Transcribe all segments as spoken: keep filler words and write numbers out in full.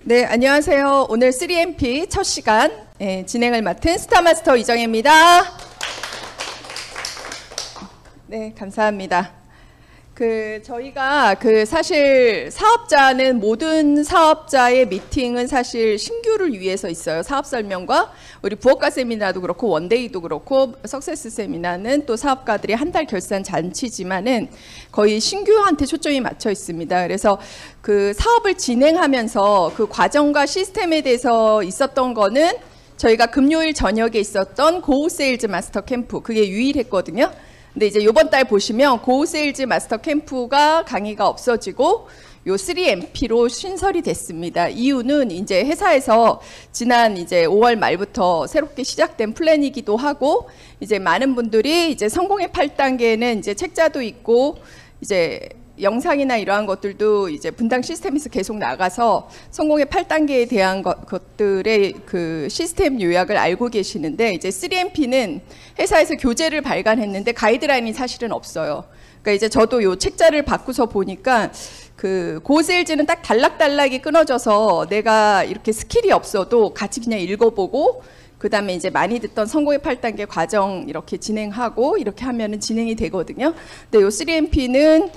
네, 안녕하세요. 오늘 쓰리엠피 첫 시간 예, 진행을 맡은 스타마스터 이정혜입니다. 네, 감사합니다. 그 저희가 그 사실 사업자는 모든 사업자의 미팅은 사실 신규를 위해서 있어요. 사업 설명과 우리 부업가 세미나도 그렇고 원데이도 그렇고 석세스 세미나는 또 사업가들이 한 달 결산 잔치지만은 거의 신규한테 초점이 맞춰 있습니다. 그래서 그 사업을 진행하면서 그 과정과 시스템에 대해서 있었던 거는 저희가 금요일 저녁에 있었던 고우 세일즈 마스터 캠프, 그게 유일했거든요. 근데 이제 요번 달 보시면 고우 세일즈 마스터 캠프가 강의가 없어지고 요 쓰리엠피로 신설이 됐습니다. 이유는 이제 회사에서 지난 이제 오월 말부터 새롭게 시작된 플랜이기도 하고, 이제 많은 분들이 이제 성공의 팔 단계는 이제 책자도 있고 이제 영상이나 이러한 것들도 이제 분당 시스템에서 계속 나가서 성공의 팔 단계에 대한 것, 것들의 그 시스템 요약을 알고 계시는데, 이제 쓰리엠피는 회사에서 교재를 발간했는데 가이드라인이 사실은 없어요. 그러니까 이제 저도 요 책자를 바꾸서 보니까 그 고세일즈는 딱 단락단락이 끊어져서 내가 이렇게 스킬이 없어도 같이 그냥 읽어보고 그 다음에 이제 많이 듣던 성공의 팔 단계 과정 이렇게 진행하고 이렇게 하면은 진행이 되거든요. 근데 요 쓰리엠피는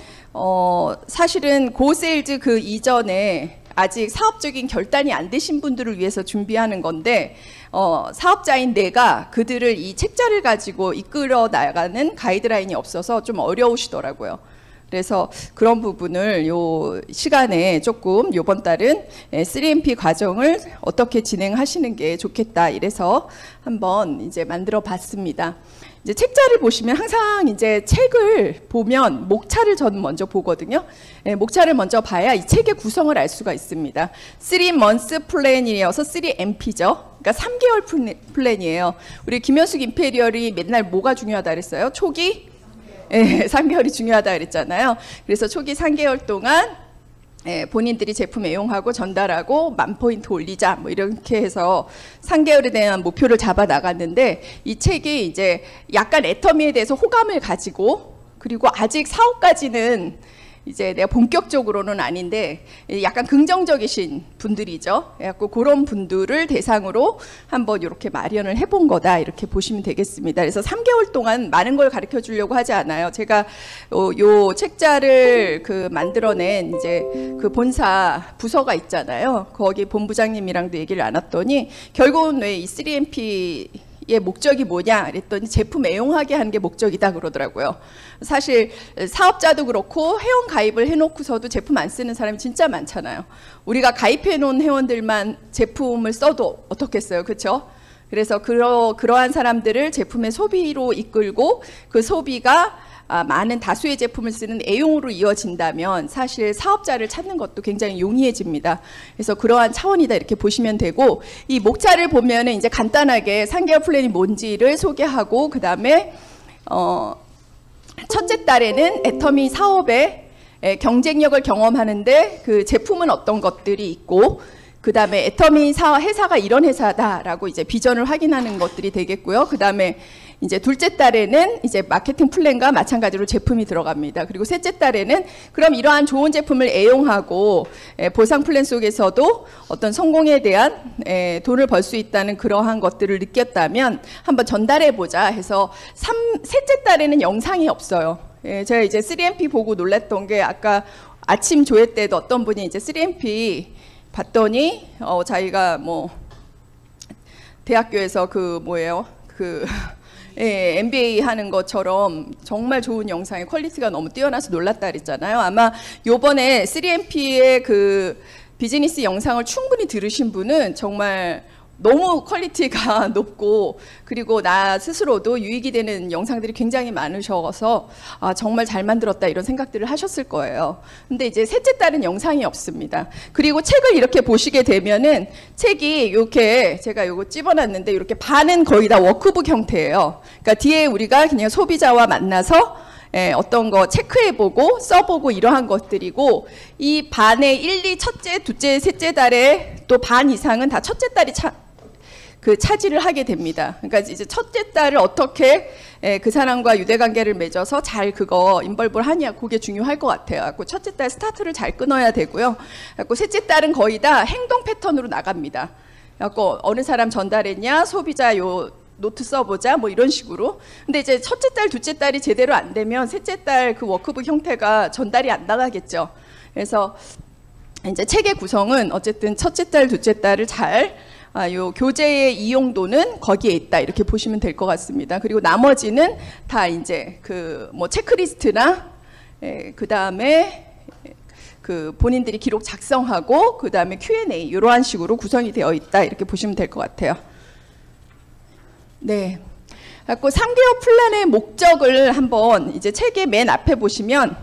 어 사실은 고세일즈 그 이전에 아직 사업적인 결단이 안 되신 분들을 위해서 준비하는 건데, 어 사업자인 내가 그들을 이 책자를 가지고 이끌어 나가는 가이드라인이 없어서 좀 어려우시더라고요. 그래서 그런 부분을 요 시간에 조금 요번 달은 쓰리엠피 과정을 어떻게 진행하시는 게 좋겠다, 이래서 한번 이제 만들어 봤습니다. 이제 책자를 보시면 항상 이제 책을 보면 목차를 저는 먼저 보거든요. 예, 목차를 먼저 봐야 이 책의 구성을 알 수가 있습니다. 쓰리 먼스 플랜이어서 쓰리엠피죠. 그러니까 삼 개월 플랜이에요. 우리 김현숙 임페리얼이 맨날 뭐가 중요하다 그랬어요? 초기? 예, 삼 개월이 중요하다 그랬잖아요. 그래서 초기 삼 개월 동안 예, 본인들이 제품 애용하고 전달하고 만 포인트 올리자 뭐 이렇게 해서 삼 개월에 대한 목표를 잡아 나갔는데, 이 책이 이제 약간 애터미에 대해서 호감을 가지고, 그리고 아직 사업까지는 이제 내가 본격적으로는 아닌데 약간 긍정적이신 분들이죠. 그래서 그런 분들을 대상으로 한번 이렇게 마련을 해본 거다, 이렇게 보시면 되겠습니다. 그래서 삼 개월 동안 많은 걸 가르쳐 주려고 하지 않아요. 제가 요, 요 책자를 그 만들어낸 이제 그 본사 부서가 있잖아요. 거기 본부장님이랑도 얘기를 나눴더니 결국은 왜 이 쓰리엠피 의 목적이 뭐냐 그랬더니 제품 애용하게 하는 게 목적이다 그러더라고요. 사실 사업자도 그렇고 회원 가입을 해놓고서도 제품 안 쓰는 사람이 진짜 많잖아요. 우리가 가입해 놓은 회원들만 제품을 써도 어떻겠어요, 그렇죠? 그래서 그러, 그러한 사람들을 제품의 소비로 이끌고 그 소비가 아, 많은 다수의 제품을 쓰는 애용으로 이어진다면 사실 사업자를 찾는 것도 굉장히 용이해집니다. 그래서 그러한 차원이다, 이렇게 보시면 되고, 이 목차를 보면은 이제 간단하게 삼 개월 플랜이 뭔지를 소개하고, 그 다음에 어, 첫째 달에는 애터미 사업의 경쟁력을 경험하는데 그 제품은 어떤 것들이 있고, 그 다음에 애터미 사, 회사가 이런 회사다라고 이제 비전을 확인하는 것들이 되겠고요. 그 다음에 이제 둘째 달에는 이제 마케팅 플랜과 마찬가지로 제품이 들어갑니다. 그리고 셋째 달에는 그럼 이러한 좋은 제품을 애용하고 에, 보상 플랜 속에서도 어떤 성공에 대한 에, 돈을 벌 수 있다는 그러한 것들을 느꼈다면 한번 전달해보자 해서 삼, 셋째 달에는 영상이 없어요. 예, 제가 이제 쓰리엠피 보고 놀랐던 게, 아까 아침 조회 때도 어떤 분이 이제 쓰리엠피 봤더니 어, 자기가 뭐 대학교에서 그 뭐예요? 그 예, 엠비에이 하는 것처럼 정말 좋은 영상의 퀄리티가 너무 뛰어나서 놀랐다 그랬잖아요. 아마 요번에 쓰리엠피의 그 비즈니스 영상을 충분히 들으신 분은 정말 너무 퀄리티가 높고, 그리고 나 스스로도 유익이 되는 영상들이 굉장히 많으셔서 아, 정말 잘 만들었다, 이런 생각들을 하셨을 거예요. 근데 이제 셋째 달은 영상이 없습니다. 그리고 책을 이렇게 보시게 되면은 책이 이렇게, 제가 요거 찝어놨는데 이렇게 반은 거의 다 워크북 형태예요. 그러니까 뒤에 우리가 그냥 소비자와 만나서 예, 어떤 거 체크해보고 써보고 이러한 것들이고, 이 반의 일, 이, 첫째, 둘째, 셋째 달에 또 반 이상은 다 첫째 달이 차, 그 차지를 하게 됩니다. 그러니까 이제 첫째 달을 어떻게 예, 그 사람과 유대관계를 맺어서 잘 그거 인벌브를 하냐, 그게 중요할 것 같아요. 그래서 첫째 딸 스타트를 잘 끊어야 되고요. 그래서 셋째 딸은 거의 다 행동 패턴으로 나갑니다. 그래서 어느 사람 전달했냐, 소비자 요 노트 써보자, 뭐 이런 식으로. 근데 이제 첫째 딸, 둘째 딸이 제대로 안 되면 셋째 딸 그 워크북 형태가 전달이 안 나가겠죠. 그래서 이제 책의 구성은 어쨌든 첫째 딸, 둘째 딸을 잘, 아, 요 교재의 이용도는 거기에 있다, 이렇게 보시면 될 것 같습니다. 그리고 나머지는 다 이제 그 뭐 체크리스트나, 예, 그 다음에 그 본인들이 기록 작성하고 그 다음에 큐 앤 에이 이러한 식으로 구성이 되어 있다, 이렇게 보시면 될 것 같아요. 네. 그래서 삼 개월 플랜의 목적을 한번 이제 책의 맨 앞에 보시면,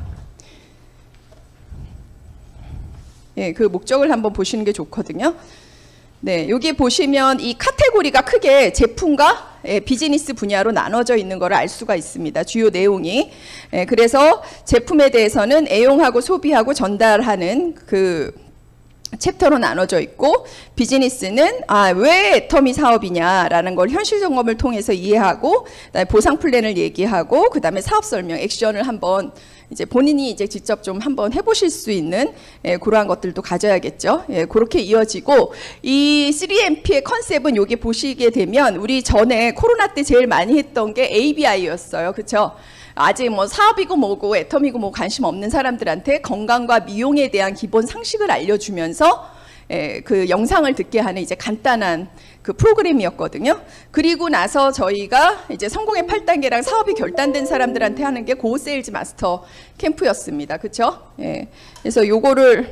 예, 그 목적을 한번 보시는 게 좋거든요. 네, 여기 보시면 이 카테고리가 크게 제품과 예, 비즈니스 분야로 나눠져 있는 것을 알 수가 있습니다. 주요 내용이. 예, 그래서 제품에 대해서는 애용하고 소비하고 전달하는 그 챕터로 나눠져 있고, 비즈니스는 아, 왜 애터미 사업이냐라는 걸 현실 점검을 통해서 이해하고, 그다음에 보상 플랜을 얘기하고, 그다음에 사업 설명, 액션을 한번 이제 본인이 이제 직접 좀 한번 해보실 수 있는, 예, 그러한 것들도 가져야겠죠. 예, 그렇게 이어지고, 이 쓰리 엠 피의 컨셉은 여기 보시게 되면 우리 전에 코로나 때 제일 많이 했던 게 에이 비 아이였어요. 그렇죠? 아직 뭐 사업이고 뭐고 애터미고 뭐 관심 없는 사람들한테 건강과 미용에 대한 기본 상식을 알려주면서, 예, 그 영상을 듣게 하는 이제 간단한 그 프로그램이었거든요. 그리고 나서 저희가 이제 성공의 팔 단계랑 사업이 결단된 사람들한테 하는 게 고 세일즈 마스터 캠프였습니다. 그렇죠? 예. 그래서 요거를,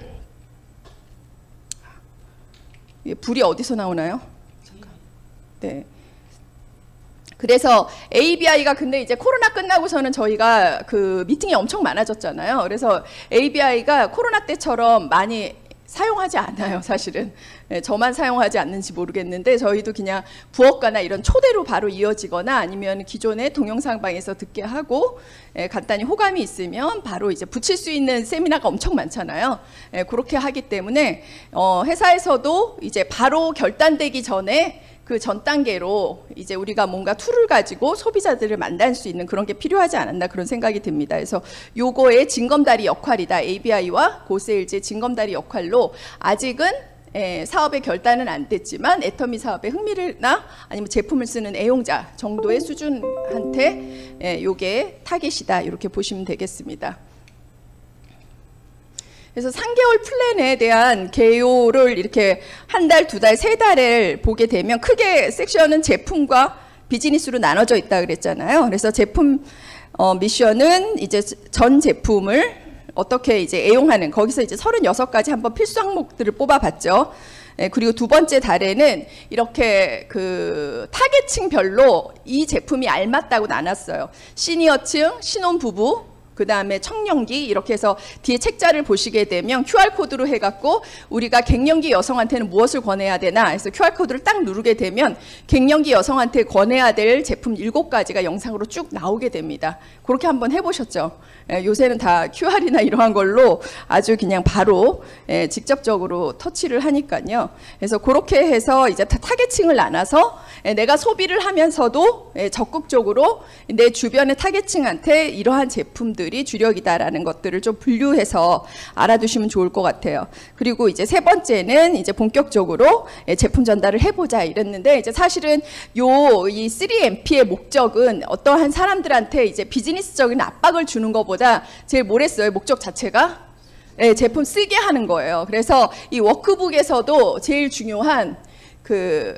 예, 불이 어디서 나오나요? 잠깐. 네. 그래서 에이 비 아이가 근데 이제 코로나 끝나고서는 저희가 그 미팅이 엄청 많아졌잖아요. 그래서 에이 비 아이가 코로나 때처럼 많이 사용하지 않아요, 사실은. 네, 저만 사용하지 않는지 모르겠는데 저희도 그냥 부업가나 이런 초대로 바로 이어지거나 아니면 기존의 동영상방에서 듣게 하고, 예, 간단히 호감이 있으면 바로 이제 붙일 수 있는 세미나가 엄청 많잖아요. 예, 그렇게 하기 때문에 어, 회사에서도 이제 바로 결단되기 전에 그 전 단계로 이제 우리가 뭔가 툴을 가지고 소비자들을 만날 수 있는 그런 게 필요하지 않았나, 그런 생각이 듭니다. 그래서 요거의 징검다리 역할이다. 에이 비 아이와 고세일즈의 징검다리 역할로 아직은, 예, 사업의 결단은 안 됐지만 애터미 사업에 흥미를나 아니면 제품을 쓰는 애용자 정도의 수준한테, 예, 요게 타겟이다, 이렇게 보시면 되겠습니다. 그래서 삼 개월 플랜에 대한 개요를 이렇게 한 달, 두 달, 세 달을 보게 되면 크게 섹션은 제품과 비즈니스로 나눠져 있다 그랬잖아요. 그래서 제품 어, 미션은 이제 전 제품을 어떻게 이제 애용하는, 거기서 이제 서른여섯 가지 한번 필수 항목들을 뽑아봤죠. 예, 그리고 두 번째 달에는 이렇게 그 타겟층별로 이 제품이 알맞다고 나눴어요. 시니어층, 신혼부부, 그 다음에 청년기, 이렇게 해서 뒤에 책자를 보시게 되면 큐 알 코드로 해갖고 우리가 갱년기 여성한테는 무엇을 권해야 되나 해서 큐 알 코드를 딱 누르게 되면 갱년기 여성한테 권해야 될 제품 일곱 가지가 영상으로 쭉 나오게 됩니다. 그렇게 한번 해보셨죠? 예, 요새는 다 큐 알이나 이러한 걸로 아주 그냥 바로, 예, 직접적으로 터치를 하니까요. 그래서 그렇게 해서 이제 타겟층을 나눠서, 예, 내가 소비를 하면서도, 예, 적극적으로 내 주변의 타겟층한테 이러한 제품들이 주력이다라는 것들을 좀 분류해서 알아두시면 좋을 것 같아요. 그리고 이제 세 번째는 이제 본격적으로, 예, 제품 전달을 해보자 이랬는데, 이제 사실은 요 이 쓰리 엠 피의 목적은 어떠한 사람들한테 이제 비즈니스적인 압박을 주는 것보다 제일 뭘 했어요? 목적 자체가, 네, 제품 쓰게 하는 거예요. 그래서 이 워크북에서도 제일 중요한 그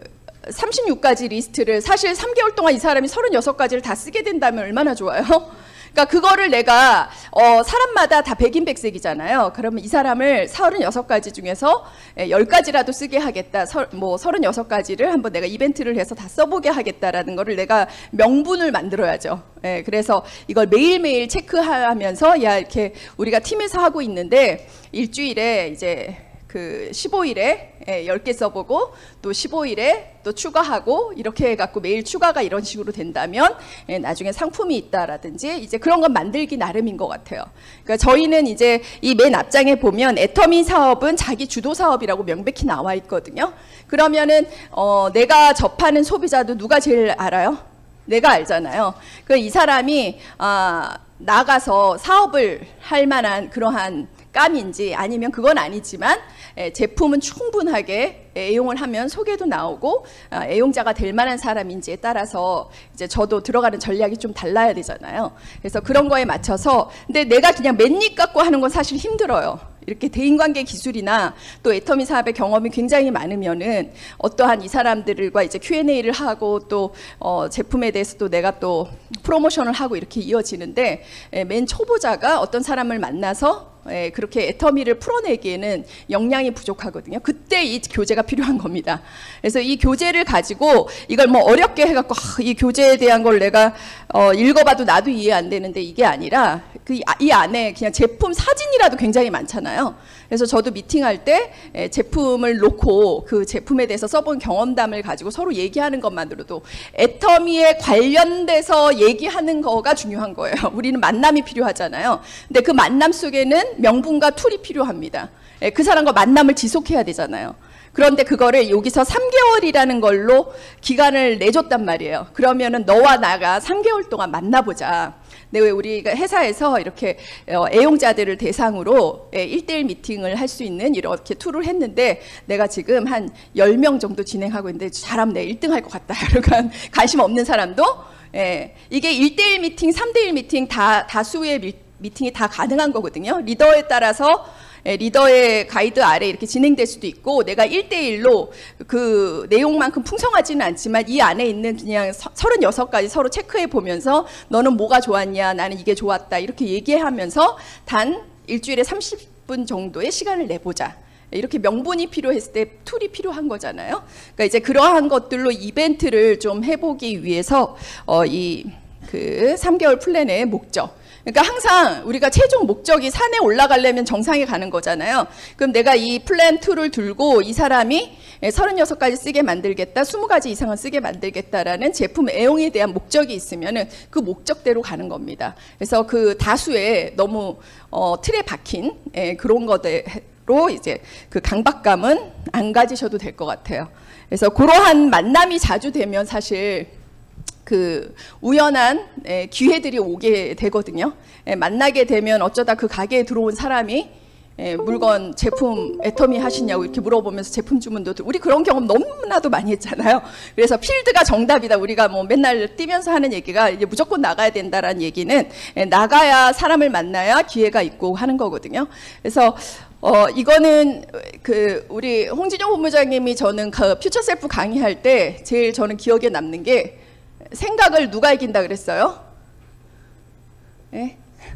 삼십육 가지 리스트를, 사실 삼 개월 동안 이 사람이 서른여섯 가지를 다 쓰게 된다면 얼마나 좋아요? 그러니까 그거를 내가 어, 사람마다 다 백인백색이잖아요. 그러면 이 사람을 서른여섯 가지 중에서 열 가지라도 쓰게 하겠다. 서, 뭐 서른여섯 가지를 한번 내가 이벤트를 해서 다 써보게 하겠다라는 거를 내가 명분을 만들어야죠. 예, 그래서 이걸 매일매일 체크하면서, 야, 이렇게 우리가 팀에서 하고 있는데 일주일에 이제 그 십오 일에 열 개 써보고 또 십오 일에 또 추가하고 이렇게 해갖고 매일 추가가 이런 식으로 된다면 나중에 상품이 있다라든지 이제 그런 건 만들기 나름인 것 같아요. 그러니까 저희는 이제 이 맨 앞장에 보면 애터미 사업은 자기 주도 사업이라고 명백히 나와 있거든요. 그러면은 어 내가 접하는 소비자도 누가 제일 알아요? 내가 알잖아요. 그 이 사람이 아, 나가서 사업을 할 만한 그러한 감인지 아니면 그건 아니지만 에, 제품은 충분하게 애용을 하면 소개도 나오고 아, 애용자가 될 만한 사람인지에 따라서 이제 저도 들어가는 전략이 좀 달라야 되잖아요. 그래서 그런 거에 맞춰서 근데 내가 그냥 맨입 갖고 하는 건 사실 힘들어요. 이렇게 대인관계 기술이나 또 애터미 사업의 경험이 굉장히 많으면은 어떠한 이 사람들과 이제 큐 앤 에이를 하고 또 어 제품에 대해서 또 내가 또 프로모션을 하고 이렇게 이어지는데 에, 맨 초보자가 어떤 사람을 만나서 예, 그렇게 애터미를 풀어내기에는 역량이 부족하거든요. 그때 이 교재가 필요한 겁니다. 그래서 이 교재를 가지고 이걸 뭐 어렵게 해갖고 아, 이 교재에 대한 걸 내가 어, 읽어봐도 나도 이해 안 되는데 이게 아니라 그 이 안에 그냥 제품 사진이라도 굉장히 많잖아요. 그래서 저도 미팅할 때 에, 제품을 놓고 그 제품에 대해서 써본 경험담을 가지고 서로 얘기하는 것만으로도 애터미에 관련돼서 얘기하는 거가 중요한 거예요. 우리는 만남이 필요하잖아요. 근데 그 만남 속에는 명분과 툴이 필요합니다. 에, 그 사람과 만남을 지속해야 되잖아요. 그런데 그거를 여기서 삼 개월이라는 걸로 기간을 내줬단 말이에요. 그러면은 너와 나가 삼 개월 동안 만나보자. 근데 왜 우리가 회사에서 이렇게 애용자들을 대상으로 일 대일 미팅을 할 수 있는 이렇게 툴을 했는데 내가 지금 한 열 명 정도 진행하고 있는데 잘하면 내가 일 등 할 것 같다. 약간 관심 없는 사람도 예, 이게 일 대일 미팅, 삼 대일 미팅 다 다수의 미, 미팅이 다 가능한 거거든요. 리더에 따라서 리더의 가이드 아래 이렇게 진행될 수도 있고 내가 일 대일로 그 내용만큼 풍성하지는 않지만 이 안에 있는 그냥 서른여섯 가지 서로 체크해 보면서 너는 뭐가 좋았냐 나는 이게 좋았다 이렇게 얘기하면서 단 일주일에 삼십 분 정도의 시간을 내보자. 이렇게 명분이 필요했을 때 툴이 필요한 거잖아요. 그러니까 이제 그러한 것들로 이벤트를 좀 해보기 위해서 어, 이 그 삼 개월 플랜의 목적 그러니까 항상 우리가 최종 목적이 산에 올라가려면 정상에 가는 거잖아요. 그럼 내가 이 플랜 이를 들고 이 사람이 서른여섯 가지 쓰게 만들겠다, 스무 가지 이상은 쓰게 만들겠다라는 제품 애용에 대한 목적이 있으면은 그 목적대로 가는 겁니다. 그래서 그 다수의 너무 어, 틀에 박힌 예, 그런 것대로 이제 그 강박감은 안 가지셔도 될 것 같아요. 그래서 그러한 만남이 자주 되면 사실 그 우연한 기회들이 오게 되거든요. 만나게 되면 어쩌다 그 가게에 들어온 사람이 물건 제품 애터미 하시냐고 이렇게 물어보면서 제품 주문도 우리 그런 경험 너무나도 많이 했잖아요. 그래서 필드가 정답이다. 우리가 뭐 맨날 뛰면서 하는 얘기가 이제 무조건 나가야 된다라는 얘기는 나가야 사람을 만나야 기회가 있고 하는 거거든요. 그래서 어 이거는 그 우리 홍진영 본부장님이 저는 그 퓨처셀프 강의할 때 제일 저는 기억에 남는 게 생각을 누가 이긴다 그랬어요? 네?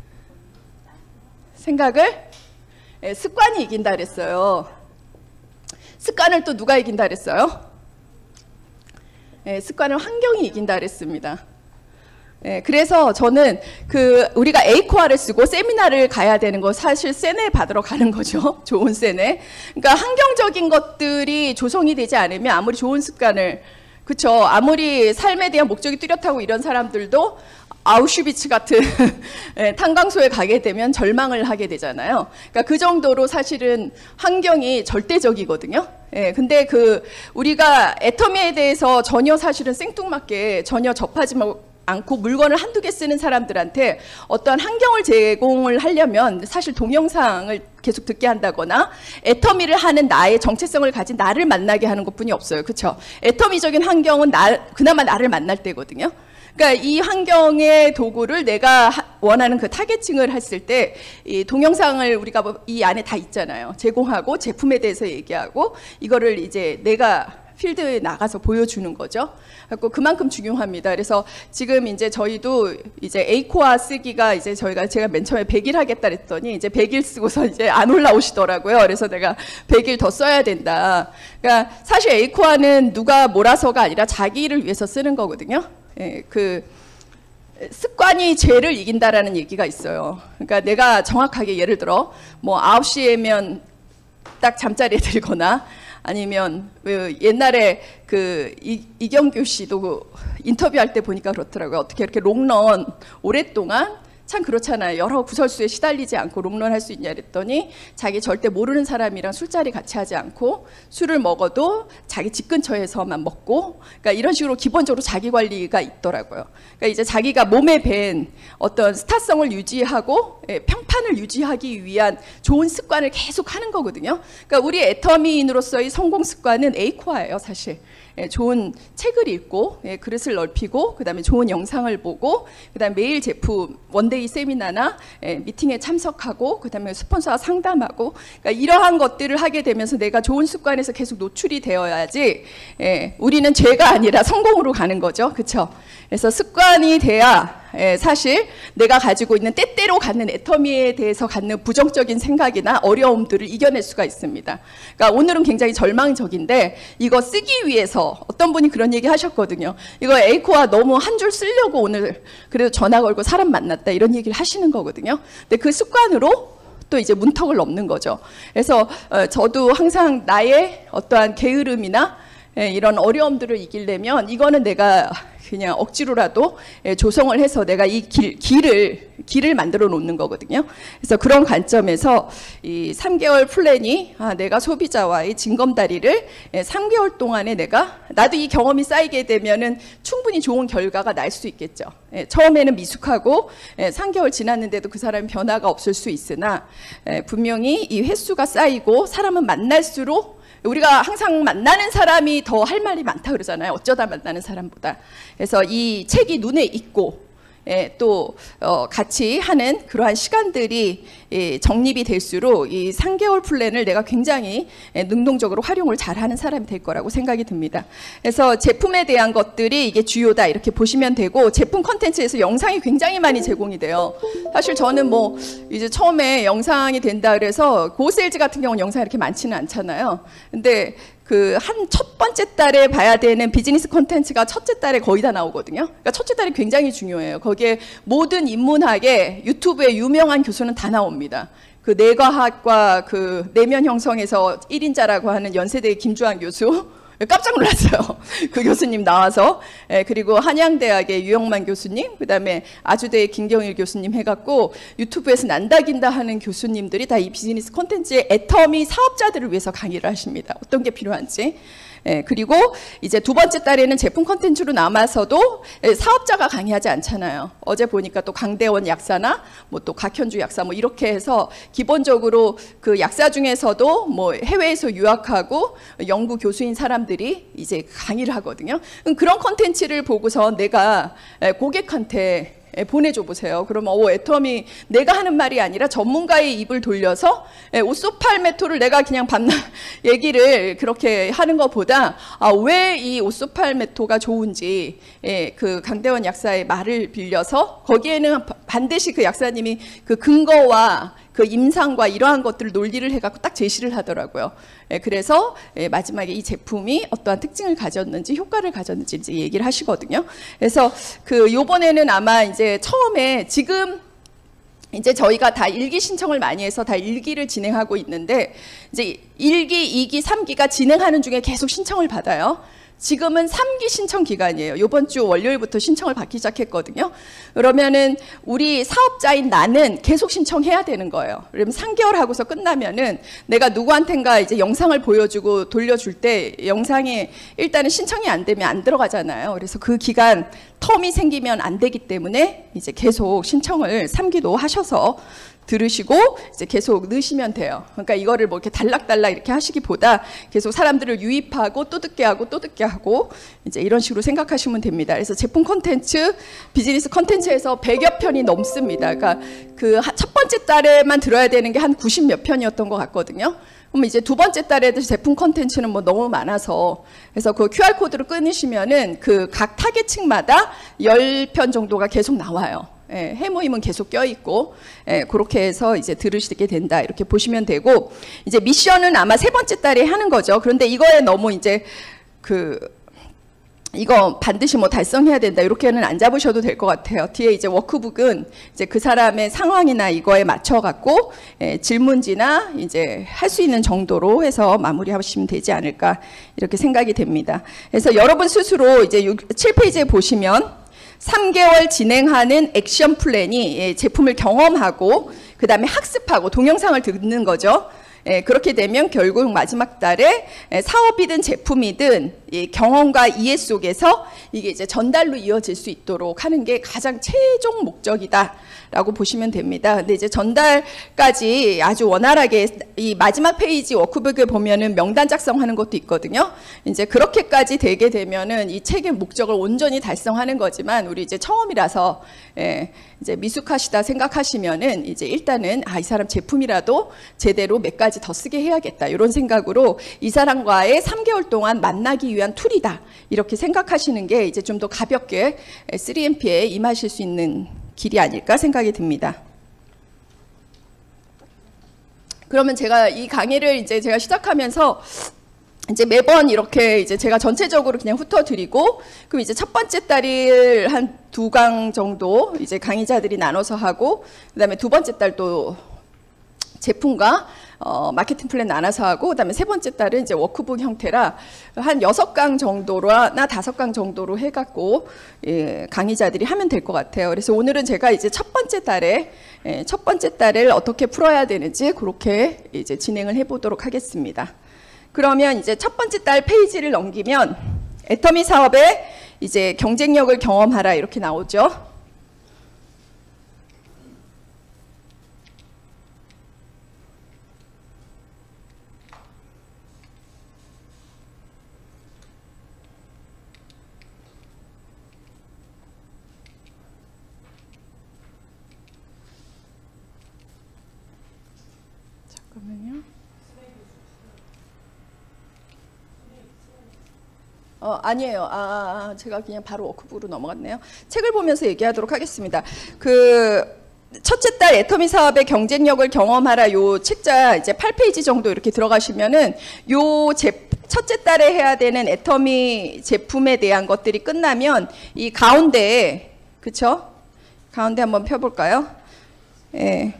생각을? 네, 습관이 이긴다 그랬어요. 습관을 또 누가 이긴다 그랬어요? 네, 습관을 환경이 이긴다 그랬습니다. 네, 그래서 저는 그 우리가 에이코아를 쓰고 세미나를 가야 되는 거 사실 세네 받으러 가는 거죠. 좋은 세네. 그러니까 환경적인 것들이 조성이 되지 않으면 아무리 좋은 습관을 그렇죠. 아무리 삶에 대한 목적이 뚜렷하고 이런 사람들도 아우슈비츠 같은 탄광소에 가게 되면 절망을 하게 되잖아요. 그러니까 그 정도로 사실은 환경이 절대적이거든요. 예, 근데 그 우리가 애터미에 대해서 전혀 사실은 생뚱맞게 전혀 접하지 않고 물건을 한두 개 쓰는 사람들한테 어떠한 환경을 제공을 하려면 사실 동영상을 계속 듣게 한다거나 애터미를 하는 나의 정체성을 가진 나를 만나게 하는 것뿐이 없어요. 그렇죠? 애터미적인 환경은 나, 그나마 나를 만날 때거든요. 그러니까 이 환경의 도구를 내가 원하는 그 타겟층을 했을 때 이 동영상을 우리가 이 안에 다 있잖아요. 제공하고 제품에 대해서 얘기하고 이거를 이제 내가 필드에 나가서 보여주는 거죠. 그래서 그만큼 중요합니다. 그래서 지금 이제 저희도 이제 에이코아 쓰기가 이제 저희가 제가 맨 처음에 백 일 하겠다 그랬더니 이제 백 일 쓰고서 이제 안 올라오시더라고요. 그래서 내가 백 일 더 써야 된다. 그러니까 사실 에이코아는 누가 몰아서가 아니라 자기 일을 위해서 쓰는 거거든요. 예, 그 습관이 죄를 이긴다라는 얘기가 있어요. 그러니까 내가 정확하게 예를 들어 뭐 아홉 시에면 딱 잠자리에 들거나 아니면 옛날에 그 이, 이경규 씨도 그 인터뷰할 때 보니까 그렇더라고요. 어떻게 이렇게 롱런 오랫동안 참 그렇잖아요. 여러 구설수에 시달리지 않고 롱런할 수 있냐 그랬더니 자기 절대 모르는 사람이랑 술자리 같이 하지 않고 술을 먹어도 자기 집 근처에서만 먹고, 그러니까 이런 식으로 기본적으로 자기 관리가 있더라고요. 그러니까 이제 자기가 몸에 밴 어떤 스타성을 유지하고 평판을 유지하기 위한 좋은 습관을 계속 하는 거거든요. 그러니까 우리 애터미인으로서의 성공 습관은 에이코아예요, 사실. 예, 좋은 책을 읽고, 예, 그릇을 넓히고, 그 다음에 좋은 영상을 보고, 그 다음에 매일 제품 원데이 세미나나 예, 미팅에 참석하고, 그 다음에 스폰서와 상담하고, 그러니까 이러한 것들을 하게 되면서 내가 좋은 습관에서 계속 노출이 되어야지, 예, 우리는 죄가 아니라 성공으로 가는 거죠. 그렇죠? 그래서 습관이 돼야 예, 사실 내가 가지고 있는 때때로 갖는 애터미에 대해서 갖는 부정적인 생각이나 어려움들을 이겨낼 수가 있습니다. 그러니까 오늘은 굉장히 절망적인데 이거 쓰기 위해서 어떤 분이 그런 얘기 하셨거든요. 이거 에이코아 너무 한 줄 쓰려고 오늘 그래도 전화 걸고 사람 만났다 이런 얘기를 하시는 거거든요. 근데 그 습관으로 또 이제 문턱을 넘는 거죠. 그래서 어, 저도 항상 나의 어떠한 게으름이나 예, 이런 어려움들을 이기려면 이거는 내가 그냥 억지로라도 예, 조성을 해서 내가 이 길, 길을 길을 만들어 놓는 거거든요. 그래서 그런 관점에서 이 삼 개월 플랜이 아, 내가 소비자와의 징검다리를 예, 삼 개월 동안에 내가 나도 이 경험이 쌓이게 되면은 충분히 좋은 결과가 날 수 있겠죠. 예, 처음에는 미숙하고 예, 삼 개월 지났는데도 그 사람이 변화가 없을 수 있으나 예, 분명히 이 횟수가 쌓이고 사람은 만날수록 우리가 항상 만나는 사람이 더 할 말이 많다 그러잖아요. 어쩌다 만나는 사람보다. 그래서 이 책이 눈에 익고 예, 또 어, 같이 하는 그러한 시간들이 예, 정립이 될수록 이 삼 개월 플랜을 내가 굉장히 예, 능동적으로 활용을 잘하는 사람이 될 거라고 생각이 듭니다. 그래서 제품에 대한 것들이 이게 주요다 이렇게 보시면 되고, 제품 컨텐츠에서 영상이 굉장히 많이 제공이 돼요. 사실 저는 뭐 이제 처음에 영상이 된다 그래서 고세일즈 같은 경우는 영상이 이렇게 많지는 않잖아요. 근데 그 한 첫 번째 달에 봐야 되는 비즈니스 콘텐츠가 첫째 달에 거의 다 나오거든요. 그러니까 첫째 달이 굉장히 중요해요. 거기에 모든 인문학의 유튜브에 유명한 교수는 다 나옵니다. 그 뇌과학과 그 내면 형성에서 일 인자라고 하는 연세대의 김주환 교수, 깜짝 놀랐어요. 그 교수님 나와서. 예, 그리고 한양대학의 유영만 교수님, 그 다음에 아주대의 김경일 교수님 해갖고 유튜브에서 난다긴다 하는 교수님들이 다 이 비즈니스 콘텐츠의 애터미 사업자들을 위해서 강의를 하십니다. 어떤 게 필요한지. 예, 그리고 이제 두 번째 달에는 제품 콘텐츠로 남아서도 예, 사업자가 강의하지 않잖아요. 어제 보니까 또 강대원 약사나 뭐 또 각현주 약사 뭐 이렇게 해서 기본적으로 그 약사 중에서도 뭐 해외에서 유학하고 연구 교수인 사람들이 이제 강의를 하거든요. 그런 콘텐츠를 보고서 내가 예, 고객한테 예, 보내줘 보세요. 그러면 오, 애터미 내가 하는 말이 아니라 전문가의 입을 돌려서 예, 오쏘팔메토를 내가 그냥 밤낮 얘기를 그렇게 하는 것보다 아, 왜 이 오쏘팔메토가 좋은지 예, 그 강대원 약사의 말을 빌려서 거기에는 반드시 그 약사님이 그 근거와 그 임상과 이러한 것들을 논리를 해갖고 딱 제시를 하더라고요. 예, 그래서 예, 마지막에 이 제품이 어떠한 특징을 가졌는지 효과를 가졌는지 이제 얘기를 하시거든요. 그래서 그 요번에는 아마 이제 처음에 지금 이제 저희가 다 일기 신청을 많이 해서 다 일기를 진행하고 있는데 이제 일기, 이기, 삼기가 진행하는 중에 계속 신청을 받아요. 지금은 삼기 신청 기간이에요. 이번 주 월요일부터 신청을 받기 시작했거든요. 그러면은 우리 사업자인 나는 계속 신청해야 되는 거예요. 그러면 삼 개월 하고서 끝나면은 내가 누구한텐가 이제 영상을 보여주고 돌려줄 때 영상에 일단은 신청이 안 되면 안 들어가잖아요. 그래서 그 기간 텀이 생기면 안 되기 때문에 이제 계속 신청을 삼 기도 하셔서 들으시고 이제 계속 넣으시면 돼요. 그러니까 이거를 뭐 이렇게 달락달락 이렇게 하시기보다 계속 사람들을 유입하고 또 듣게 하고 또 듣게 하고 이제 이런 식으로 생각하시면 됩니다. 그래서 제품 콘텐츠, 비즈니스 콘텐츠에서 백여 편이 넘습니다. 그러니까 그 첫 번째 달에만 들어야 되는 게 한 구십 몇 편이었던 것 같거든요. 그럼 이제 두 번째 달에도 제품 콘텐츠는 뭐 너무 많아서 그래서 그 큐알코드를 끊으시면은 그 각 타겟층마다 십 편 정도가 계속 나와요. 예, 해모임은 계속 껴있고, 예, 그렇게 해서 이제 들으시게 된다. 이렇게 보시면 되고, 이제 미션은 아마 세 번째 달에 하는 거죠. 그런데 이거에 너무 이제 그, 이거 반드시 뭐 달성해야 된다. 이렇게는 안 잡으셔도 될 것 같아요. 뒤에 이제 워크북은 이제 그 사람의 상황이나 이거에 맞춰갖고, 예, 질문지나 이제 할 수 있는 정도로 해서 마무리하시면 되지 않을까. 이렇게 생각이 됩니다. 그래서 여러분 스스로 이제 칠 페이지에 보시면, 삼 개월 진행하는 액션 플랜이 예, 제품을 경험하고 그 다음에 학습하고 동영상을 듣는 거죠. 예, 그렇게 되면 결국 마지막 달에 예, 사업이든 제품이든 예, 경험과 이해 속에서 이게 이제 전달로 이어질 수 있도록 하는 게 가장 최종 목적이다라고 보시면 됩니다. 근데 이제 전달까지 아주 원활하게 이 마지막 페이지 워크북에 보면은 명단 작성하는 것도 있거든요. 이제 그렇게까지 되게 되면은 이 책의 목적을 온전히 달성하는 거지만 우리 이제 처음이라서 예, 이제 미숙하시다 생각하시면은 이제 일단은 아, 이 사람 제품이라도 제대로 몇 가지 더 쓰게 해야겠다 이런 생각으로 이 사람과의 삼 개월 동안 만나기 위한 툴이다 이렇게 생각하시는 게 이제 좀 더 가볍게 쓰리엠피에 임하실 수 있는 길이 아닐까 생각이 듭니다. 그러면 제가 이 강의를 이제 제가 시작하면서 이제 매번 이렇게 이제 제가 전체적으로 그냥 훑어드리고, 그럼 이제 첫 번째 달을 한 두 강 정도 이제 강의자들이 나눠서 하고, 그 다음에 두 번째 달도 제품과 어, 마케팅 플랜 나눠서 하고, 그 다음에 세 번째 달은 이제 워크북 형태라 한 여섯 강 정도나 다섯 강 정도로 해갖고, 예, 강의자들이 하면 될 것 같아요. 그래서 오늘은 제가 이제 첫 번째 달에, 예, 첫 번째 달을 어떻게 풀어야 되는지 그렇게 이제 진행을 해보도록 하겠습니다. 그러면 이제 첫 번째 달 페이지를 넘기면 애터미 사업의 이제 경쟁력을 경험하라 이렇게 나오죠. 잠깐만요. 어, 아니에요. 아, 제가 그냥 바로 워크북으로 넘어갔네요. 책을 보면서 얘기하도록 하겠습니다. 그 첫째 달 애터미 사업의 경쟁력을 경험하라 요 책자 이제 팔 페이지 정도 이렇게 들어가시면은 요 제, 첫째 달에 해야 되는 애터미 제품에 대한 것들이 끝나면 이 가운데에, 그쵸? 가운데 한번 펴볼까요? 예.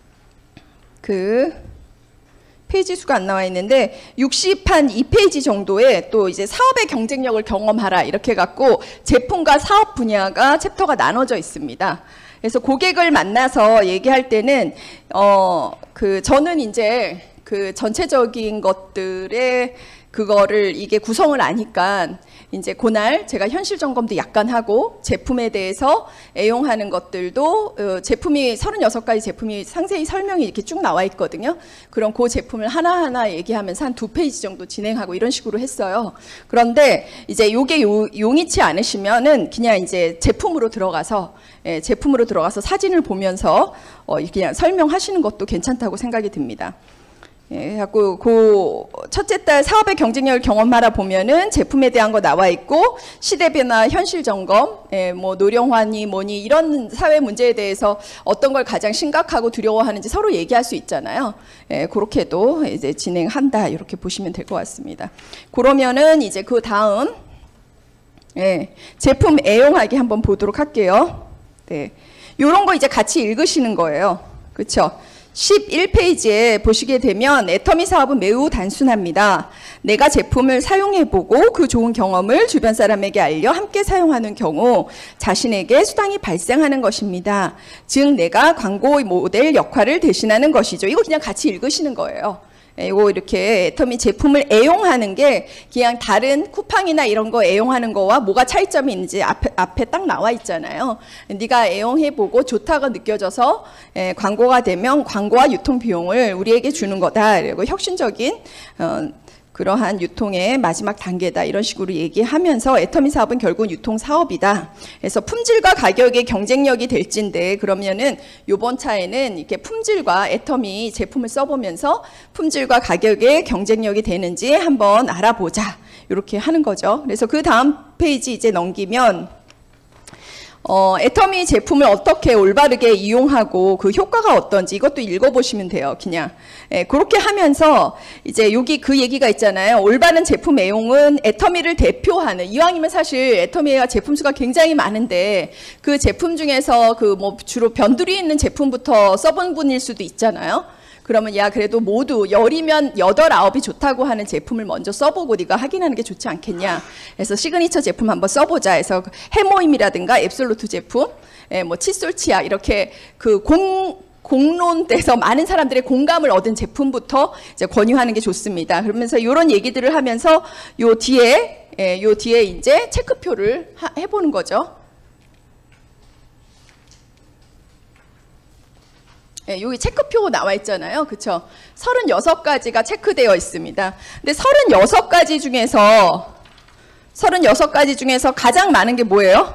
그 페이지 수가 안 나와 있는데 육십한 이 페이지 정도에 또 이제 사업의 경쟁력을 경험하라 이렇게 갖고 제품과 사업 분야가 챕터가 나눠져 있습니다. 그래서 고객을 만나서 얘기할 때는 어 그 저는 이제 그 전체적인 것들의 그거를 이게 구성을 아니까 이제 그날 제가 현실 점검도 약간 하고 제품에 대해서 애용하는 것들도 어, 제품이 서른여섯 가지 제품이 상세히 설명이 이렇게 쭉 나와 있거든요. 그럼 그 제품을 하나하나 얘기하면서 한 두 페이지 정도 진행하고 이런 식으로 했어요. 그런데 이제 요게 요, 용이치 않으시면은 그냥 이제 제품으로 들어가서 예, 제품으로 들어가서 사진을 보면서 어, 그냥 설명하시는 것도 괜찮다고 생각이 듭니다. 예, 갖고 그 첫째 달 사업의 경쟁력을 경험하라 보면은 제품에 대한 거 나와 있고 시대 변화, 현실 점검, 예, 뭐 노령화니 뭐니 이런 사회 문제에 대해서 어떤 걸 가장 심각하고 두려워하는지 서로 얘기할 수 있잖아요. 예, 그렇게도 이제 진행한다 이렇게 보시면 될 것 같습니다. 그러면은 이제 그 다음 예, 제품 애용하기 한번 보도록 할게요. 네, 요런 거 이제 같이 읽으시는 거예요. 그렇죠? 십일 페이지에 보시게 되면 애터미 사업은 매우 단순합니다. 내가 제품을 사용해보고 그 좋은 경험을 주변 사람에게 알려 함께 사용하는 경우 자신에게 수당이 발생하는 것입니다. 즉 내가 광고 모델 역할을 대신하는 것이죠. 이거 그냥 같이 읽으시는 거예요. 이거 이렇게 애터미 제품을 애용하는 게 그냥 다른 쿠팡이나 이런 거 애용하는 거와 뭐가 차이점이 있는지 앞에, 앞에 딱 나와 있잖아요. 네가 애용해보고 좋다고 느껴져서 에, 광고가 되면 광고와 유통 비용을 우리에게 주는 거다. 그리고 혁신적인 어, 그러한 유통의 마지막 단계다 이런 식으로 얘기하면서 애터미 사업은 결국 유통 사업이다. 그래서 품질과 가격의 경쟁력이 될진데 그러면은 요번 차에는 이렇게 품질과 애터미 제품을 써보면서 품질과 가격의 경쟁력이 되는지 한번 알아보자 이렇게 하는 거죠. 그래서 그 다음 페이지 이제 넘기면 어, 애터미 제품을 어떻게 올바르게 이용하고 그 효과가 어떤지 이것도 읽어보시면 돼요. 그냥 예, 그렇게 하면서 이제 여기 그 얘기가 있잖아요. 올바른 제품 애용은 애터미를 대표하는, 이왕이면 사실 애터미가 제품 수가 굉장히 많은데 그 제품 중에서 그 뭐 주로 변두리 있는 제품부터 써본 분일 수도 있잖아요. 그러면 야 그래도 모두 열이면 여덟, 아홉이 좋다고 하는 제품을 먼저 써보고 네가 확인하는 게 좋지 않겠냐. 그래서 시그니처 제품 한번 써보자 해서 해모임이라든가 앱솔루트 제품, 예, 뭐 칫솔 치약 이렇게 그 공 공론돼서 많은 사람들의 공감을 얻은 제품부터 이제 권유하는 게 좋습니다. 그러면서 이런 얘기들을 하면서 요 뒤에 예, 요 뒤에 이제 체크표를 하, 해보는 거죠. 예, 여기 체크표 나와 있잖아요. 그쵸? 서른여섯 가지가 체크되어 있습니다. 근데 서른여섯 가지 중에서, 서른여섯 가지 중에서 가장 많은 게 뭐예요?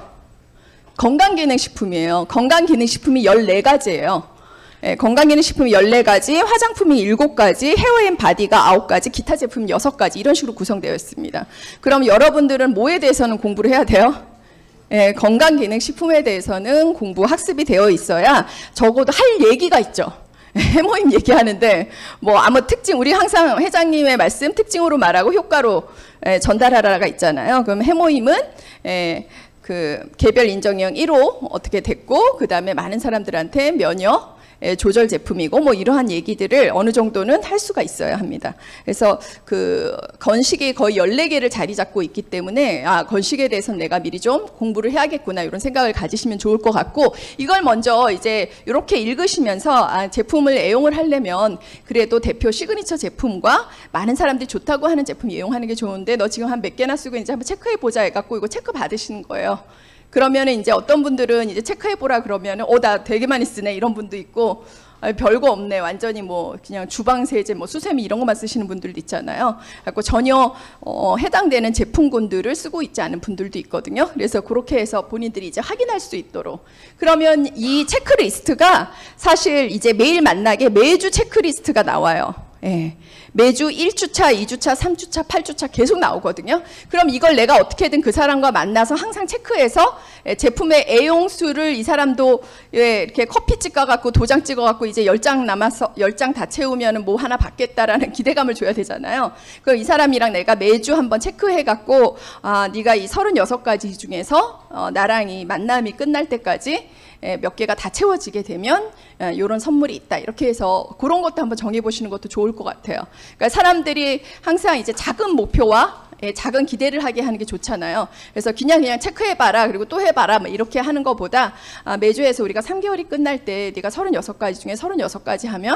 건강기능식품이에요. 건강기능식품이 열네 가지예요. 예, 건강기능식품이 열네 가지, 화장품이 일곱 가지, 헤어앤바디가 아홉 가지, 기타 제품 여섯 가지 이런 식으로 구성되어 있습니다. 그럼 여러분들은 뭐에 대해서는 공부를 해야 돼요? 예, 건강기능식품에 대해서는 공부 학습이 되어 있어야 적어도 할 얘기가 있죠. 해모임 얘기하는데 뭐 아무 특징, 우리 항상 회장님의 말씀 특징으로 말하고 효과로 예, 전달하라가 있잖아요. 그럼 해모임은 예, 그 개별 인정형 일 호 어떻게 됐고 그 다음에 많은 사람들한테 면역 조절 제품이고 뭐 이러한 얘기들을 어느 정도는 할 수가 있어야 합니다. 그래서 그 건식이 거의 열네 개를 자리 잡고 있기 때문에 아 건식에 대해서는 내가 미리 좀 공부를 해야겠구나 이런 생각을 가지시면 좋을 것 같고 이걸 먼저 이제 이렇게 읽으시면서 아 제품을 애용을 하려면 그래도 대표 시그니처 제품과 많은 사람들이 좋다고 하는 제품 이용하는 게 좋은데 너 지금 한 몇 개나 쓰고 이제 한번 체크해 보자 해갖고 이거 체크 받으시는 거예요. 그러면은 이제 어떤 분들은 이제 체크해보라 그러면은, 어, 나 되게 많이 쓰네. 이런 분도 있고, 아니, 별거 없네. 완전히 뭐, 그냥 주방세제, 뭐, 수세미 이런 것만 쓰시는 분들도 있잖아요. 그래서 전혀, 어, 해당되는 제품군들을 쓰고 있지 않은 분들도 있거든요. 그래서 그렇게 해서 본인들이 이제 확인할 수 있도록. 그러면 이 체크리스트가 사실 이제 매일 만나게 매주 체크리스트가 나와요. 예. 매주 일 주차, 이 주차, 삼 주차, 팔 주차 계속 나오거든요. 그럼 이걸 내가 어떻게든 그 사람과 만나서 항상 체크해서 제품의 애용수를 이 사람도 이렇게 커피집 가갖고 도장 찍어갖고 이제 열 장 남아서 열 장 다 채우면은 뭐 하나 받겠다라는 기대감을 줘야 되잖아요. 그럼 이 사람이랑 내가 매주 한번 체크해갖고 아, 네가 이 서른여섯 가지 중에서 어, 나랑 이 만남이 끝날 때까지 몇 개가 다 채워지게 되면 이런 선물이 있다. 이렇게 해서 그런 것도 한번 정해보시는 것도 좋을 것 같아요. 그러니까 사람들이 항상 이제 작은 목표와 작은 기대를 하게 하는 게 좋잖아요. 그래서 그냥 그냥 체크해봐라 그리고 또 해봐라 이렇게 하는 것보다 매주 해서 우리가 삼 개월이 끝날 때 네가 서른여섯 가지 중에 서른여섯 가지 하면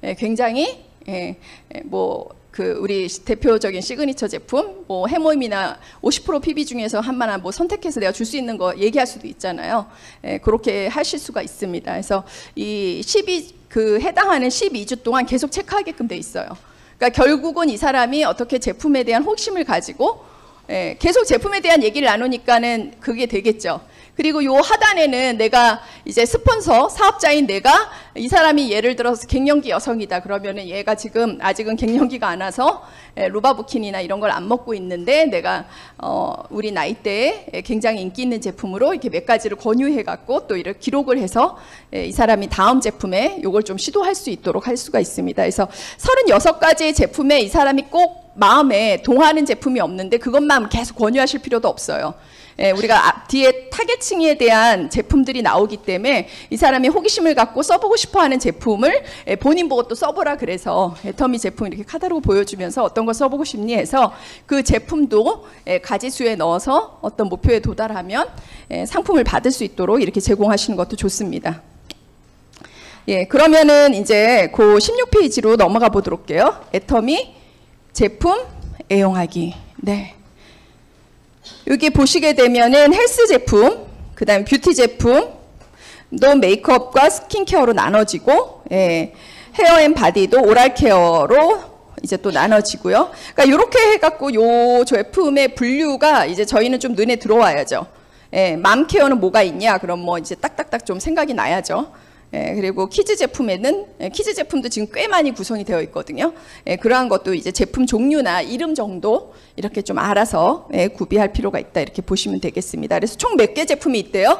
굉장히 뭐 그 우리 대표적인 시그니처 제품 뭐 해모임이나 오십 퍼센트 피비 중에서 한마나 뭐 선택해서 내가 줄 수 있는 거 얘기할 수도 있잖아요. 예, 그렇게 하실 수가 있습니다. 그래서 이 십이 그 해당하는 십이 주 동안 계속 체크하게끔 돼 있어요. 그러니까 결국은 이 사람이 어떻게 제품에 대한 호기심을 가지고 예, 계속 제품에 대한 얘기를 나누니까는 그게 되겠죠. 그리고 요 하단에는 내가 이제 스폰서 사업자인 내가 이 사람이 예를 들어서 갱년기 여성이다 그러면은 얘가 지금 아직은 갱년기가 안 와서 루바부킨이나 이런 걸 안 먹고 있는데 내가 어 우리 나이대에 굉장히 인기 있는 제품으로 이렇게 몇 가지를 권유해 갖고 또 이렇게 기록을 해서 이 사람이 다음 제품에 요걸 좀 시도할 수 있도록 할 수가 있습니다. 그래서 서른여섯 가지의 제품에 이 사람이 꼭 마음에 동하는 제품이 없는데 그것만 계속 권유하실 필요도 없어요. 예, 우리가 앞, 뒤에 타겟층에 대한 제품들이 나오기 때문에 이 사람이 호기심을 갖고 써보고 싶어하는 제품을 예, 본인 보고 또 써보라 그래서 애터미 제품 이렇게 카탈로그 보여주면서 어떤 거 써보고 싶니 해서 그 제품도 예, 가지수에 넣어서 어떤 목표에 도달하면 예, 상품을 받을 수 있도록 이렇게 제공하시는 것도 좋습니다. 예, 그러면은 이제 그 십육 페이지로 넘어가 보도록 할게요. 애터미 제품 애용하기. 네. 여기 보시게 되면은 헬스 제품, 그 다음에 뷰티 제품, 또 메이크업과 스킨케어로 나눠지고, 예, 헤어 앤 바디도 오랄 케어로 이제 또 나눠지고요. 그러니까 이렇게 해갖고 요 제품의 분류가 이제 저희는 좀 눈에 들어와야죠. 예, 맘 케어는 뭐가 있냐? 그럼 뭐 이제 딱딱딱 좀 생각이 나야죠. 예, 그리고 키즈 제품에는 예, 키즈 제품도 지금 꽤 많이 구성이 되어 있거든요. 예, 그러한 것도 이제 제품 종류나 이름 정도 이렇게 좀 알아서 예, 구비할 필요가 있다 이렇게 보시면 되겠습니다. 그래서 총 몇 개 제품이 있대요?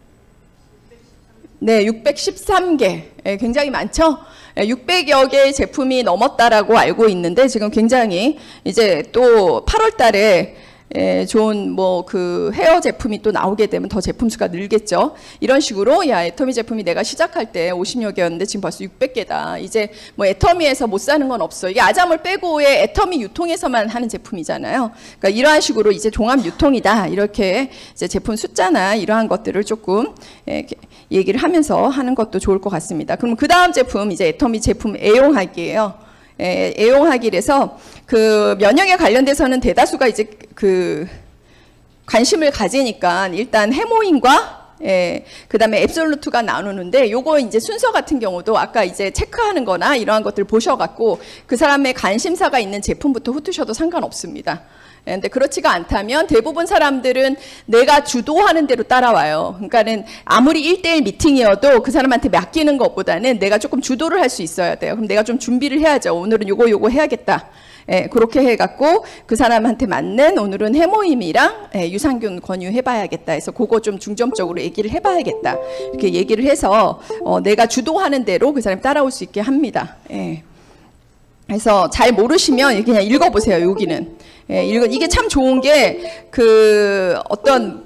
네, 육백십삼 개. 예, 굉장히 많죠? 예, 육백여 개의 제품이 넘었다라고 알고 있는데 지금 굉장히 이제 또 팔월 달에 예, 좋은 뭐 그 헤어 제품이 또 나오게 되면 더 제품 수가 늘겠죠. 이런 식으로 야 애터미 제품이 내가 시작할 때 오십여 개였는데 지금 벌써 육백 개다. 이제 뭐 애터미에서 못 사는 건 없어. 이게 아자몰 빼고의 애터미 유통에서만 하는 제품이잖아요. 그러니까 이러한 식으로 이제 종합 유통이다. 이렇게 이제 제품 숫자나 이러한 것들을 조금 예, 얘기를 하면서 하는 것도 좋을 것 같습니다. 그럼 그 다음 제품 이제 애터미 제품 애용하기예요. 예, 애용하기라서 그 면역에 관련돼서는 대다수가 이제 그 관심을 가지니까 일단 해모인과 예, 그 다음에 앱솔루트가 나누는데 요거 이제 순서 같은 경우도 아까 이제 체크하는 거나 이러한 것들 보셔갖고 그 사람의 관심사가 있는 제품부터 훑으셔도 상관없습니다. 근데 그렇지가 않다면 대부분 사람들은 내가 주도하는 대로 따라와요. 그러니까는 아무리 일 대일 미팅이어도 그 사람한테 맡기는 것보다는 내가 조금 주도를 할 수 있어야 돼요. 그럼 내가 좀 준비를 해야죠. 오늘은 요거 요거 해야겠다. 예, 그렇게 해갖고 그 사람한테 맞는 오늘은 해모임이랑 예, 유산균 권유해봐야겠다 해서 그거 좀 중점적으로 얘기를 해봐야겠다. 이렇게 얘기를 해서 어, 내가 주도하는 대로 그 사람이 따라올 수 있게 합니다. 예. 그래서 잘 모르시면 그냥 읽어보세요. 여기는. 예, 이거 이게 참 좋은 게 그 어떤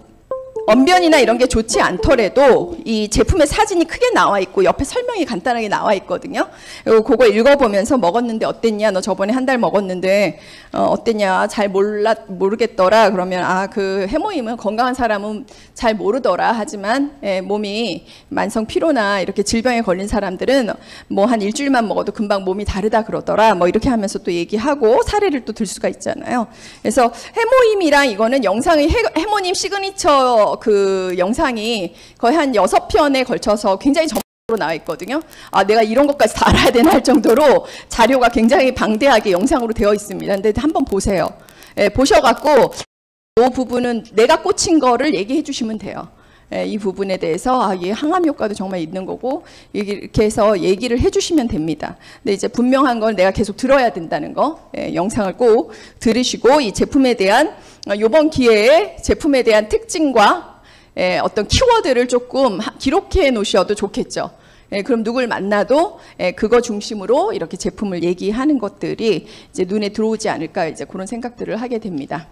언변이나 이런 게 좋지 않더라도 이 제품의 사진이 크게 나와 있고 옆에 설명이 간단하게 나와 있거든요. 그리고 그거 읽어보면서 먹었는데 어땠냐? 너 저번에 한 달 먹었는데 어, 어땠냐? 잘 몰라 모르겠더라. 그러면 아, 그 해모임은 건강한 사람은 잘 모르더라. 하지만 예, 몸이 만성 피로나 이렇게 질병에 걸린 사람들은 뭐 한 일주일만 먹어도 금방 몸이 다르다 그러더라. 뭐 이렇게 하면서 또 얘기하고 사례를 또 들 수가 있잖아요. 그래서 해모임이랑 이거는 영상의 해, 해모님 시그니처 그 영상이 거의 한 여섯 편에 걸쳐서 굉장히 전문적으로 나와 있거든요. 아, 내가 이런 것까지 다 알아야 되나 할 정도로 자료가 굉장히 방대하게 영상으로 되어 있습니다. 근데 한번 보세요. 예, 보셔갖고 이 부분은 내가 꽂힌 거를 얘기해 주시면 돼요. 예, 이 부분에 대해서 아, 얘 항암 효과도 정말 있는 거고 이렇게 해서 얘기를 해주시면 됩니다. 근데 이제 분명한 건 내가 계속 들어야 된다는 거, 예, 영상을 꼭 들으시고 이 제품에 대한 이번 기회에 제품에 대한 특징과 예, 어떤 키워드를 조금 기록해 놓으셔도 좋겠죠. 예, 그럼 누굴 만나도 예, 그거 중심으로 이렇게 제품을 얘기하는 것들이 이제 눈에 들어오지 않을까 이제 그런 생각들을 하게 됩니다.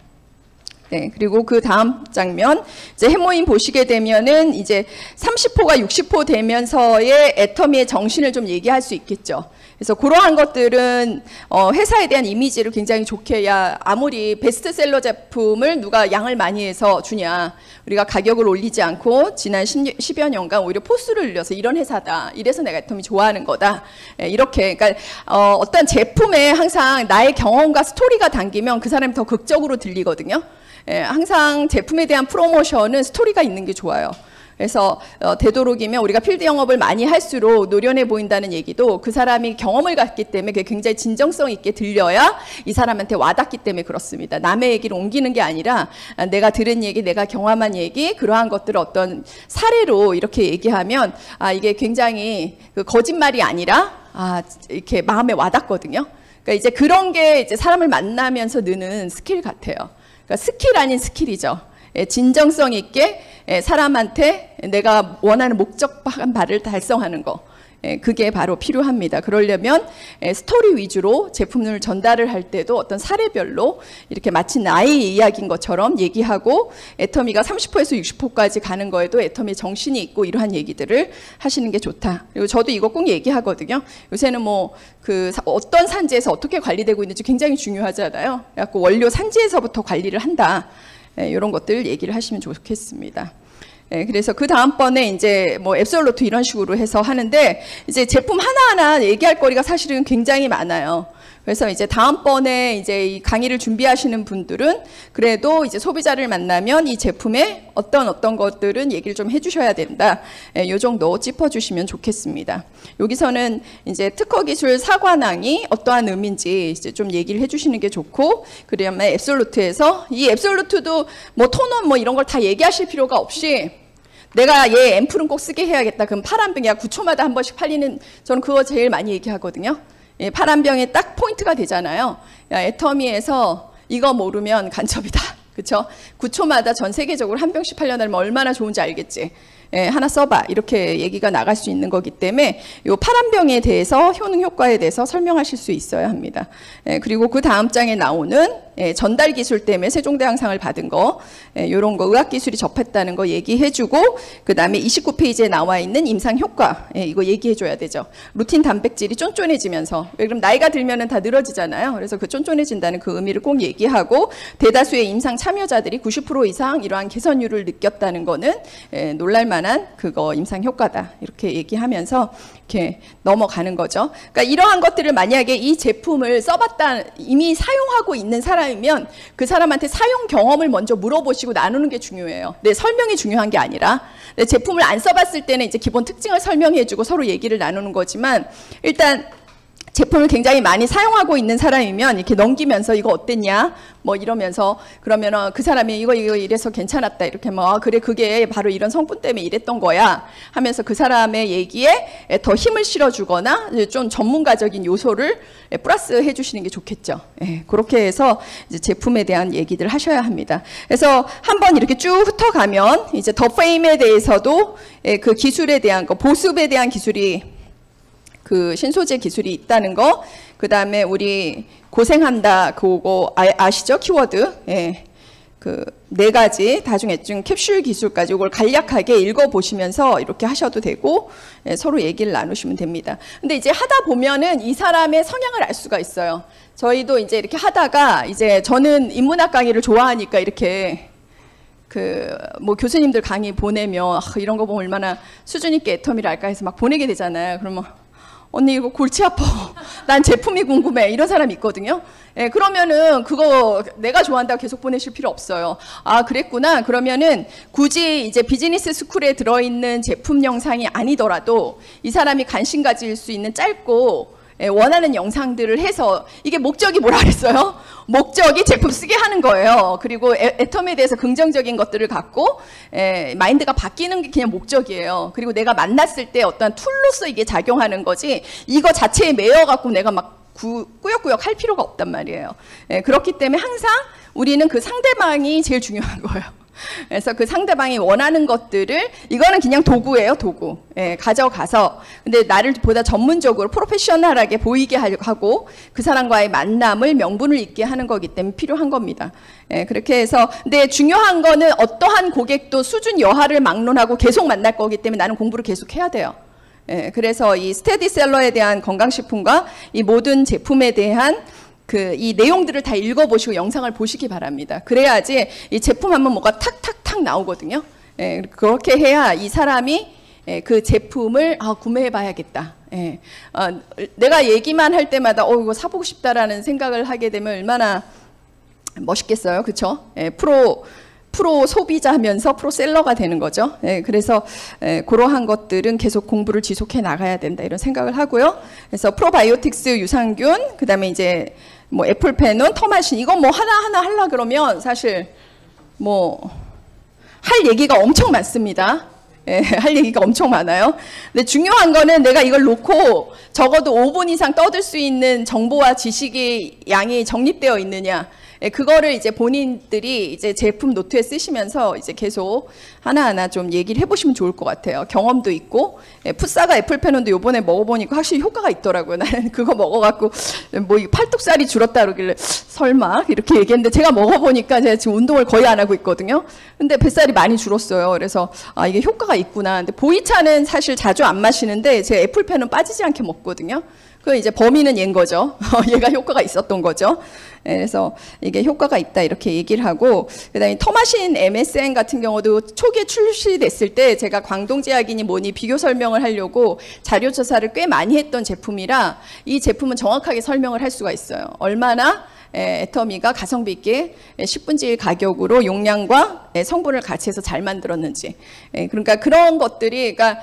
네, 그리고 그 다음 장면, 이제 해모임 보시게 되면은 이제 삼십 호가 육십 호 되면서의 애터미의 정신을 좀 얘기할 수 있겠죠. 그래서 그러한 것들은 어, 회사에 대한 이미지를 굉장히 좋게, 야, 아무리 베스트셀러 제품을 누가 양을 많이 해서 주냐, 우리가 가격을 올리지 않고 지난 십여 년간 오히려 포스를 늘려서 이런 회사다. 이래서 내가 애터미 좋아하는 거다. 예, 이렇게, 그러니까 어, 어떤 제품에 항상 나의 경험과 스토리가 담기면 그 사람이 더 극적으로 들리거든요. 예, 항상 제품에 대한 프로모션은 스토리가 있는 게 좋아요. 그래서 어, 되도록이면 우리가 필드 영업을 많이 할수록 노련해 보인다는 얘기도 그 사람이 경험을 갖기 때문에 그게 굉장히 진정성 있게 들려야 이 사람한테 와닿기 때문에 그렇습니다. 남의 얘기를 옮기는 게 아니라 내가 들은 얘기, 내가 경험한 얘기, 그러한 것들을 어떤 사례로 이렇게 얘기하면 아, 이게 굉장히 그 거짓말이 아니라 아, 이렇게 마음에 와닿거든요. 그러니까 이제 그런 게 이제 사람을 만나면서 느는 스킬 같아요. 그러니까 스킬 아닌 스킬이죠. 예, 진정성 있게 예, 사람한테 내가 원하는 목적한 바를 달성하는 거. 예, 그게 바로 필요합니다. 그러려면 예, 스토리 위주로 제품을 전달을 할 때도 어떤 사례별로 이렇게 마치 나의 이야기인 것처럼 얘기하고 애터미가 삼십 호에서 육십 호까지 가는 거에도 애터미의 정신이 있고 이러한 얘기들을 하시는 게 좋다. 그리고 저도 이거 꼭 얘기하거든요. 요새는 뭐 그 어떤 산지에서 어떻게 관리되고 있는지 굉장히 중요하잖아요. 그래서 원료 산지에서부터 관리를 한다. 예, 이런 것들 얘기를 하시면 좋겠습니다. 예, 그래서 그 다음번에 이제 뭐 앱솔루트 이런 식으로 해서 하는데 이제 제품 하나하나 얘기할 거리가 사실은 굉장히 많아요. 그래서 이제 다음번에 이제 이 강의를 준비하시는 분들은 그래도 이제 소비자를 만나면 이 제품의 어떤 어떤 것들은 얘기를 좀 해주셔야 된다. 예, 요 정도 짚어주시면 좋겠습니다. 여기서는 이제 특허 기술 사관왕이 어떠한 의미인지 이제 좀 얘기를 해주시는 게 좋고, 그다음에 앱솔루트에서 이 앱솔루트도 뭐 톤원 뭐 이런 걸 다 얘기하실 필요가 없이 내가 얘 앰플은 꼭 쓰게 해야겠다. 그럼 파란 병이 구 초마다 한 번씩 팔리는, 저는 그거 제일 많이 얘기하거든요. 예, 파란 병에 딱 포인트가 되잖아요. 야, 애터미에서 이거 모르면 간첩이다. 그쵸? 구 초마다 전 세계적으로 한 병씩 팔려나면 얼마나 좋은지 알겠지. 예, 하나 써봐 이렇게 얘기가 나갈 수 있는 거기 때문에 요 파란병에 대해서 효능 효과에 대해서 설명하실 수 있어야 합니다. 예, 그리고 그 다음 장에 나오는 예, 전달 기술 때문에 세종대왕상을 받은 거 예, 요런 거 의학기술이 접했다는 거 얘기해주고 그 다음에 이십구 페이지에 나와 있는 임상 효과 예, 이거 얘기해줘야 되죠. 루틴 단백질이 쫀쫀해지면서 왜 그럼 나이가 들면은 다 늘어지잖아요. 그래서 그 쫀쫀해진다는 그 의미를 꼭 얘기하고 대다수의 임상 참여자들이 구십 퍼센트 이상 이러한 개선율을 느꼈다는 거는 예, 놀랄만한 그거 임상 효과다 이렇게 얘기하면서 이렇게 넘어가는 거죠. 그러니까 이러한 것들을 만약에 이 제품을 써봤다 이미 사용하고 있는 사람이면 그 사람한테 사용 경험을 먼저 물어보시고 나누는 게 중요해요. 네, 설명이 중요한 게 아니라 네, 제품을 안 써봤을 때는 이제 기본 특징을 설명해주고 서로 얘기를 나누는 거지만 일단 제품을 굉장히 많이 사용하고 있는 사람이면 이렇게 넘기면서 이거 어땠냐 뭐 이러면서 그러면은 그 사람이 이거 이거 이래서 괜찮았다 이렇게 뭐 아, 그래 그게 바로 이런 성분 때문에 이랬던 거야 하면서 그 사람의 얘기에 더 힘을 실어주거나 좀 전문가적인 요소를 플러스 해주시는 게 좋겠죠. 예, 그렇게 해서 이제 제품에 대한 얘기들 하셔야 합니다. 그래서 한번 이렇게 쭉 훑어가면 이제 더 페임에 대해서도 예, 그 기술에 대한 거 보습에 대한 기술이 그 신소재 기술이 있다는 거, 그 다음에 우리 고생한다 그거 아, 아시죠? 키워드. 예. 그 네 가지 다중애증 캡슐 기술까지 이걸 간략하게 읽어보시면서 이렇게 하셔도 되고 예, 서로 얘기를 나누시면 됩니다. 근데 이제 하다 보면은 이 사람의 성향을 알 수가 있어요. 저희도 이제 이렇게 하다가 이제 저는 인문학 강의를 좋아하니까 이렇게 그 뭐 교수님들 강의 보내면 아, 이런 거 보면 얼마나 수준 있게 애터미를 알까 해서 막 보내게 되잖아요. 그러면 언니 이거 골치 아파. 난 제품이 궁금해. 이런 사람이 있거든요. 예, 그러면은 그거 내가 좋아한다고 계속 보내실 필요 없어요. 아, 그랬구나. 그러면은 굳이 이제 비즈니스 스쿨에 들어있는 제품 영상이 아니더라도 이 사람이 관심 가질 수 있는 짧고 예, 원하는 영상들을 해서 이게 목적이 뭐라 그랬어요? 목적이 제품 쓰게 하는 거예요. 그리고 애, 애텀에 대해서 긍정적인 것들을 갖고 에, 마인드가 바뀌는 게 그냥 목적이에요. 그리고 내가 만났을 때 어떤 툴로서 이게 작용하는 거지 이거 자체에 매여갖고 내가 막 구, 꾸역꾸역 할 필요가 없단 말이에요. 에, 그렇기 때문에 항상 우리는 그 상대방이 제일 중요한 거예요. 그래서 그 상대방이 원하는 것들을 이거는 그냥 도구예요, 도구. 예, 가져가서 근데 나를 보다 전문적으로 프로페셔널하게 보이게 하고 그 사람과의 만남을 명분을 있게 하는 거기 때문에 필요한 겁니다. 예, 그렇게 해서 근데 중요한 거는 어떠한 고객도 수준 여하를 막론하고 계속 만날 거기 때문에 나는 공부를 계속 해야 돼요. 예, 그래서 이 스테디셀러에 대한 건강식품과 이 모든 제품에 대한 그 이 내용들을 다 읽어보시고 영상을 보시기 바랍니다. 그래야지 이 제품 하면 뭐가 탁탁탁 나오거든요. 예, 그렇게 해야 이 사람이 예, 그 제품을 아, 구매해봐야겠다. 예, 어, 내가 얘기만 할 때마다 어 이거 사보고 싶다라는 생각을 하게 되면 얼마나 멋있겠어요, 그렇죠? 예, 프로 프로 소비자하면서 프로셀러가 되는 거죠. 예, 그래서 예, 그러한 것들은 계속 공부를 지속해 나가야 된다 이런 생각을 하고요. 그래서 프로바이오틱스 유산균, 그 다음에 이제 뭐 애플페논, 터마신 이건 뭐 하나 하나 하려 그러면 사실 뭐 할 얘기가 엄청 많습니다. 예, 할 얘기가 엄청 많아요. 근데 중요한 거는 내가 이걸 놓고 적어도 오 분 이상 떠들 수 있는 정보와 지식의 양이 정립되어 있느냐. 예, 그거를 이제 본인들이 이제 제품 노트에 쓰시면서 이제 계속 하나하나 좀 얘기를 해보시면 좋을 것 같아요. 경험도 있고, 예, 푸사가 애플페논도 요번에 먹어보니까 확실히 효과가 있더라고요. 나는 그거 먹어갖고 뭐 팔뚝살이 줄었다 그러길래 설마 이렇게 얘기했는데 제가 먹어보니까 제가 지금 운동을 거의 안 하고 있거든요. 근데 뱃살이 많이 줄었어요. 그래서 아 이게 효과가 있구나. 근데 보이차는 사실 자주 안 마시는데 제가 애플페논 빠지지 않게 먹거든요. 그 이제 범인은 얘인 거죠. 얘가 효과가 있었던 거죠. 그래서 이게 효과가 있다 이렇게 얘기를 하고 그다음에 터마신 엠에스엔 같은 경우도 초기에 출시됐을 때 제가 광동제약이니 뭐니 비교 설명을 하려고 자료 조사를 꽤 많이 했던 제품이라 이 제품은 정확하게 설명을 할 수가 있어요. 얼마나 애터미가 가성비 있게 십 분지일 가격으로 용량과 성분을 같이 해서 잘 만들었는지. 그러니까 그런 것들이 그러니까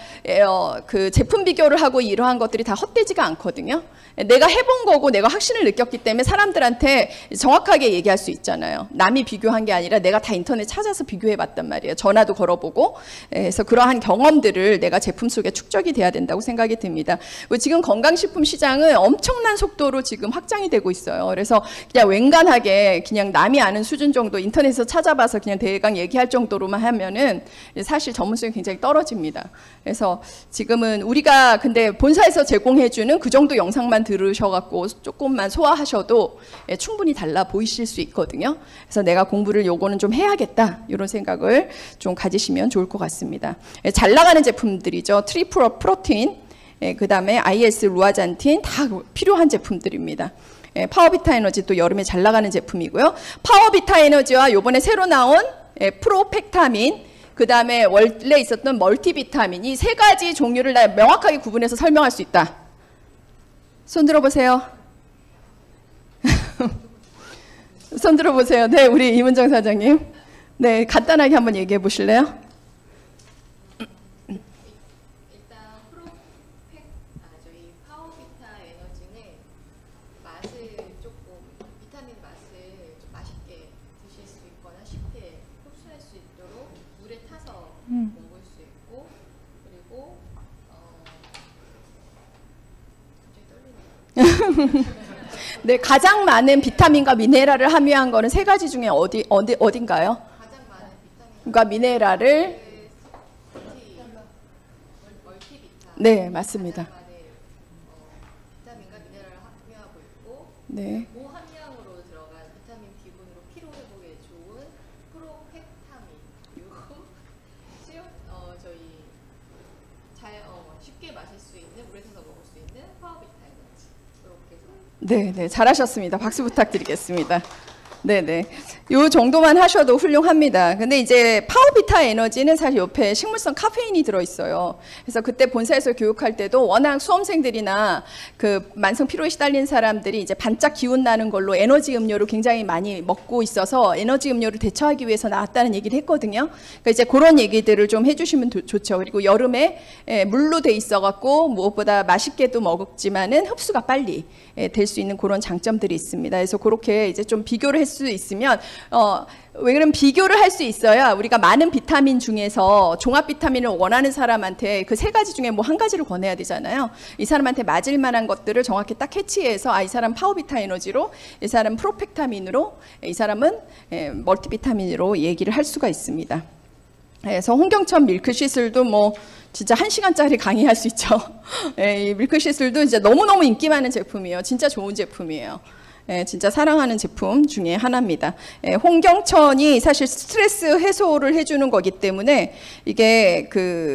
그 제품 비교를 하고 이러한 것들이 다 헛되지가 않거든요. 내가 해본 거고 내가 확신을 느꼈기 때문에 사람들한테 정확하게 얘기할 수 있잖아요. 남이 비교한 게 아니라 내가 다 인터넷 찾아서 비교해봤단 말이에요. 전화도 걸어보고. 그래서 그러한 경험들을 내가 제품 속에 축적이 돼야 된다고 생각이 듭니다. 지금 건강식품 시장은 엄청난 속도로 지금 확장이 되고 있어요. 그래서 그냥 웬간하게 그냥 남이 아는 수준 정도 인터넷에서 찾아봐서 그냥 대강 얘기할 정도로만 하면은 사실 전문성이 굉장히 떨어집니다. 그래서 지금은 우리가 근데 본사에서 제공해주는 그 정도 영상만 들으셔갖고 조금만 소화하셔도 예, 충분히 달라 보이실 수 있거든요. 그래서 내가 공부를 요거는 좀 해야겠다 이런 생각을 좀 가지시면 좋을 것 같습니다. 예, 잘 나가는 제품들이죠. 트리플 프로틴, 예, 그 다음에 아이에스 루아잔틴 다 필요한 제품들입니다. 예, 파워비타 에너지 또 여름에 잘 나가는 제품이고요. 파워비타 에너지와 요번에 새로 나온 예, 프로펙타민, 그 다음에 원래 있었던 멀티비타민, 이 세 가지 종류를 나 명확하게 구분해서 설명할 수 있다. 손 들어보세요. 손 들어보세요. 네, 우리 이문정 사장님. 네, 간단하게 한번 얘기해 보실래요? 음. 먹을 수 있고, 그리고 어, 갑자기 떨리네요. 네, 가장 많은 비타민과 미네랄을 함유한 거는 세 가지 중에 어디 어디 어딘가요? 가장 많은 비타민. 그러니까 미네랄을 멀티비타민. 네, 맞습니다. 가장 많은 어, 비타민과 미네랄을 함유하고 있고, 네. 고함량으로 들어간 비타민 B군으로 피로 회복에 좋은 프로펙타민, 그리고 수용 어 저희 잘 어, 쉽게 마실 수 있는, 물에 타서 먹을 수 있는 파워비타 에너지, 이렇게 해서. 네, 네, 잘하셨습니다. 박수 부탁드리겠습니다. 네, 네. 요 정도만 하셔도 훌륭합니다. 근데 이제 파워비타 에너지는 사실 옆에 식물성 카페인이 들어있어요. 그래서 그때 본사에서 교육할 때도 워낙 수험생들이나 그 만성 피로에 시달린 사람들이 이제 반짝 기운 나는 걸로 에너지 음료를 굉장히 많이 먹고 있어서 에너지 음료를 대처하기 위해서 나왔다는 얘기를 했거든요. 그러니까 이제 그런 얘기들을 좀 해주시면 도, 좋죠. 그리고 여름에 예, 물로 돼 있어갖고 무엇보다 맛있게도 먹지만은 흡수가 빨리 예, 될 수 있는 그런 장점들이 있습니다. 그래서 그렇게 이제 좀 비교를 할 수 있으면 어, 왜 그럼 비교를 할 수 있어야 우리가 많은 비타민 중에서 종합 비타민을 원하는 사람한테 그 세 가지 중에 뭐 한 가지를 권해야 되잖아요. 이 사람한테 맞을 만한 것들을 정확히 딱 캐치해서 아, 이 사람 파워비타 에너지로, 이 사람 프로펙타민으로, 이 사람은 예, 멀티비타민으로 얘기를 할 수가 있습니다. 그래서 홍경천 밀크시슬도 뭐 진짜 한 시간짜리 강의할 수 있죠. 예, 이 밀크시슬도 이제 너무너무 인기 많은 제품이에요. 진짜 좋은 제품이에요. 예, 진짜 사랑하는 제품 중에 하나입니다. 예, 홍경천이 사실 스트레스 해소를 해주는 거기 때문에 이게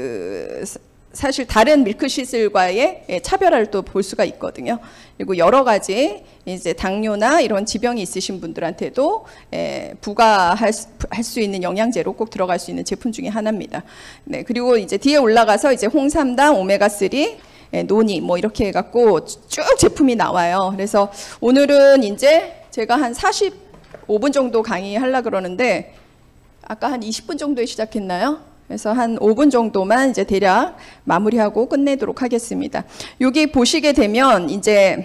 그 사실 다른 밀크시슬과의 예, 차별화를 또 볼 수가 있거든요. 그리고 여러 가지 이제 당뇨나 이런 지병이 있으신 분들한테도 예, 부과할 수, 할 수 있는 영양제로 꼭 들어갈 수 있는 제품 중에 하나입니다. 네, 그리고 이제 뒤에 올라가서 이제 홍삼당, 오메가삼, 예, 노니 뭐 이렇게 해갖고 쭉 제품이 나와요. 그래서 오늘은 이제 제가 한 사십오 분 정도 강의하려고 그러는데 아까 한 이십 분 정도에 시작했나요? 그래서 한 오 분 정도만 이제 대략 마무리하고 끝내도록 하겠습니다. 여기 보시게 되면 이제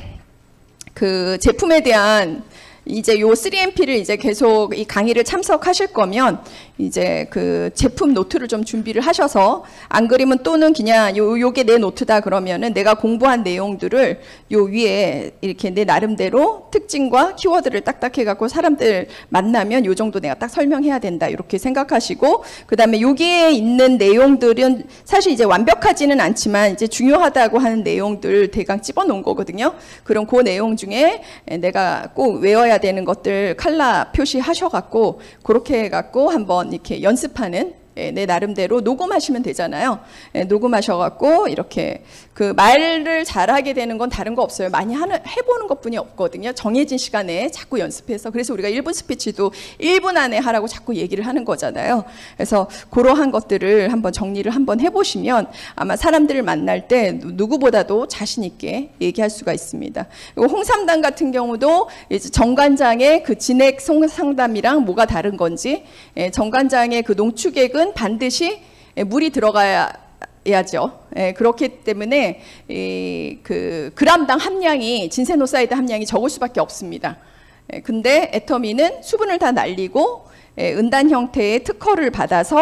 그 제품에 대한 이제 요 쓰리 엠 피를 이제 계속 이 강의를 참석하실 거면 이제 그 제품 노트를 좀 준비를 하셔서, 안 그러면 또는 그냥 요, 요게 내 노트다 그러면은 내가 공부한 내용들을 요 위에 이렇게 내 나름대로 특징과 키워드를 딱딱 해갖고 사람들 만나면 요 정도 내가 딱 설명해야 된다 이렇게 생각하시고, 그 다음에 여기에 있는 내용들은 사실 이제 완벽하지는 않지만 이제 중요하다고 하는 내용들 대강 집어놓은 거거든요. 그럼 그 내용 중에 내가 꼭 외워야 되는 것들 칼라 표시하셔갖고 그렇게 해갖고 한번 이렇게 연습하는, 예, 내 나름대로 녹음하시면 되잖아요. 예, 녹음하셔갖고 이렇게 그 말을 잘하게 되는 건 다른 거 없어요. 많이 하는, 해보는 것뿐이 없거든요. 정해진 시간에 자꾸 연습해서. 그래서 우리가 일 분 스피치도 일 분 안에 하라고 자꾸 얘기를 하는 거잖아요. 그래서 그러한 것들을 한번 정리를 한번 해보시면 아마 사람들을 만날 때 누구보다도 자신 있게 얘기할 수가 있습니다. 그리고 홍삼당 같은 경우도 이제 정관장의 그 진액 상담이랑 뭐가 다른 건지, 예, 정관장의 그 농축액은 반드시 물이 들어가야 야죠. 예, 그렇기 때문에 이, 그 그람당 함량이, 진세노사이드 함량이 적을 수밖에 없습니다. 예, 근데 애터미는 수분을 다 날리고 예, 은단 형태의 특허를 받아서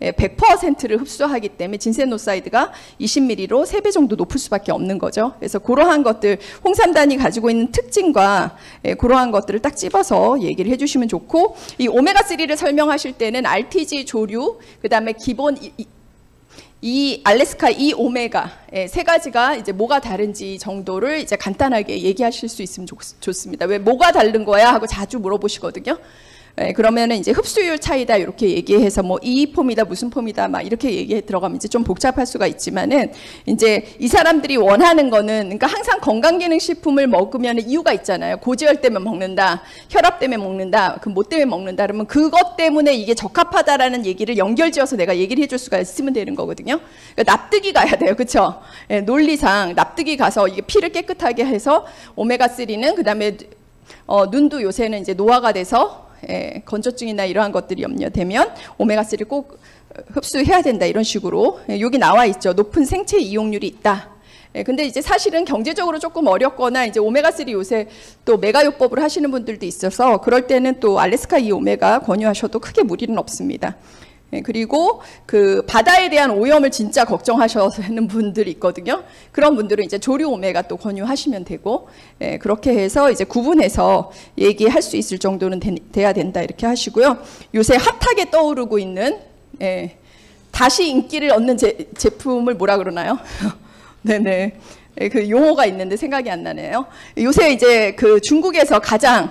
백 퍼센트를 흡수하기 때문에 진세노사이드가 이십 밀리리터로 세 배 정도 높을 수밖에 없는 거죠. 그래서 그러한 것들, 홍삼단이 가지고 있는 특징과 그러한 것들을 딱 집어서 얘기를 해주시면 좋고, 이 오메가삼을 설명하실 때는 알티지 조류, 그 다음에 기본 이, 이 알래스카 이 오메가 세 가지가 이제 뭐가 다른지 정도를 이제 간단하게 얘기하실 수 있으면 좋, 좋습니다. 왜 뭐가 다른 거야 하고 자주 물어보시거든요. 예, 그러면은 이제 흡수율 차이다 이렇게 얘기해서 뭐 이 폼이다 무슨 폼이다 막 이렇게 얘기해 들어가면 이제 좀 복잡할 수가 있지만은, 이제 이 사람들이 원하는 거는, 그러니까 항상 건강기능식품을 먹으면 이유가 있잖아요. 고지혈 때문에 먹는다, 혈압 때문에 먹는다, 그 뭐 때문에 먹는다 그러면 그것 때문에 이게 적합하다라는 얘기를 연결지어서 내가 얘기를 해줄 수가 있으면 되는 거거든요. 그러니까 납득이 가야 돼요, 그렇죠? 예, 논리상 납득이 가서 이게 피를 깨끗하게 해서 오메가삼은 그 다음에 어, 눈도 요새는 이제 노화가 돼서 예, 건조증이나 이러한 것들이 염려되면 오메가삼을 꼭 흡수해야 된다 이런 식으로 예, 여기 나와 있죠. 높은 생체 이용률이 있다. 예, 근데 이제 사실은 경제적으로 조금 어렵거나 이제 오메가삼 요새 또 메가요법을 하시는 분들도 있어서 그럴 때는 또 알래스카 이 오메가 권유하셔도 크게 무리는 없습니다. 예, 그리고 그 바다에 대한 오염을 진짜 걱정하시는 분들이 있거든요. 그런 분들은 이제 조류 오메가 또 권유하시면 되고, 예, 그렇게 해서 이제 구분해서 얘기할 수 있을 정도는 되, 돼야 된다 이렇게 하시고요. 요새 핫하게 떠오르고 있는 예, 다시 인기를 얻는 제, 제품을 뭐라 그러나요? 네네. 예, 그 용어가 있는데 생각이 안 나네요. 요새 이제 그 중국에서 가장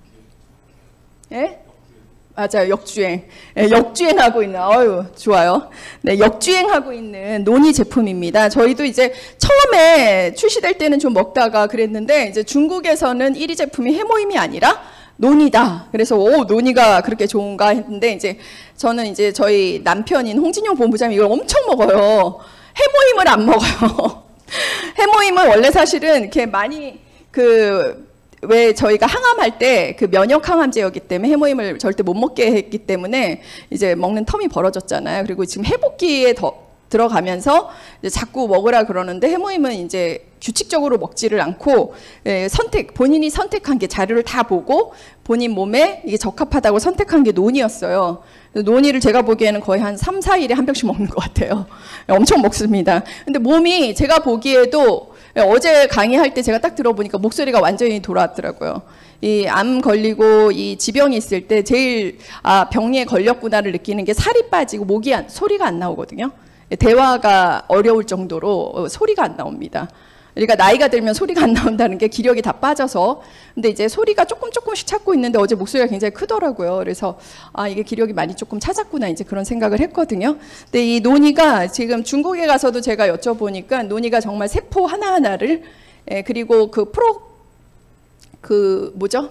예? 맞아요. 역주행. 네, 역주행하고 있는, 어유 좋아요. 네, 역주행하고 있는 노니 제품입니다. 저희도 이제 처음에 출시될 때는 좀 먹다가 그랬는데, 이제 중국에서는 일 위 제품이 해모임이 아니라 노니다. 그래서, 오, 노니가 그렇게 좋은가 했는데, 이제 저는 이제 저희 남편인 홍진용 본부장이 이걸 엄청 먹어요. 해모임을 안 먹어요. 해모임은 원래 사실은 이렇게 많이 그, 왜 저희가 항암할 때 그 면역 항암제였기 때문에 해모임을 절대 못 먹게 했기 때문에 이제 먹는 텀이 벌어졌잖아요. 그리고 지금 회복기에 더 들어가면서 이제 자꾸 먹으라 그러는데, 해모임은 이제 규칙적으로 먹지를 않고 예, 선택 본인이 선택한 게 자료를 다 보고 본인 몸에 이게 적합하다고 선택한 게 논이었어요. 논이를 제가 보기에는 거의 한 삼, 사 일에 한 병씩 먹는 것 같아요. 엄청 먹습니다. 근데 몸이 제가 보기에도 어제 강의할 때 제가 딱 들어보니까 목소리가 완전히 돌아왔더라고요. 이 암 걸리고 이 지병이 있을 때 제일 아 병에 걸렸구나를 느끼는 게 살이 빠지고 목이 안, 소리가 안 나오거든요. 대화가 어려울 정도로 소리가 안 나옵니다. 그러니까 나이가 들면 소리가 안 나온다는 게 기력이 다 빠져서. 근데 이제 소리가 조금 조금씩 찾고 있는데 어제 목소리가 굉장히 크더라고요. 그래서 아 이게 기력이 많이 조금 찾았구나 이제 그런 생각을 했거든요. 근데 이 노니가 지금 중국에 가서도 제가 여쭤보니까 노니가 정말 세포 하나하나를 예, 그리고 그 프로 그 뭐죠?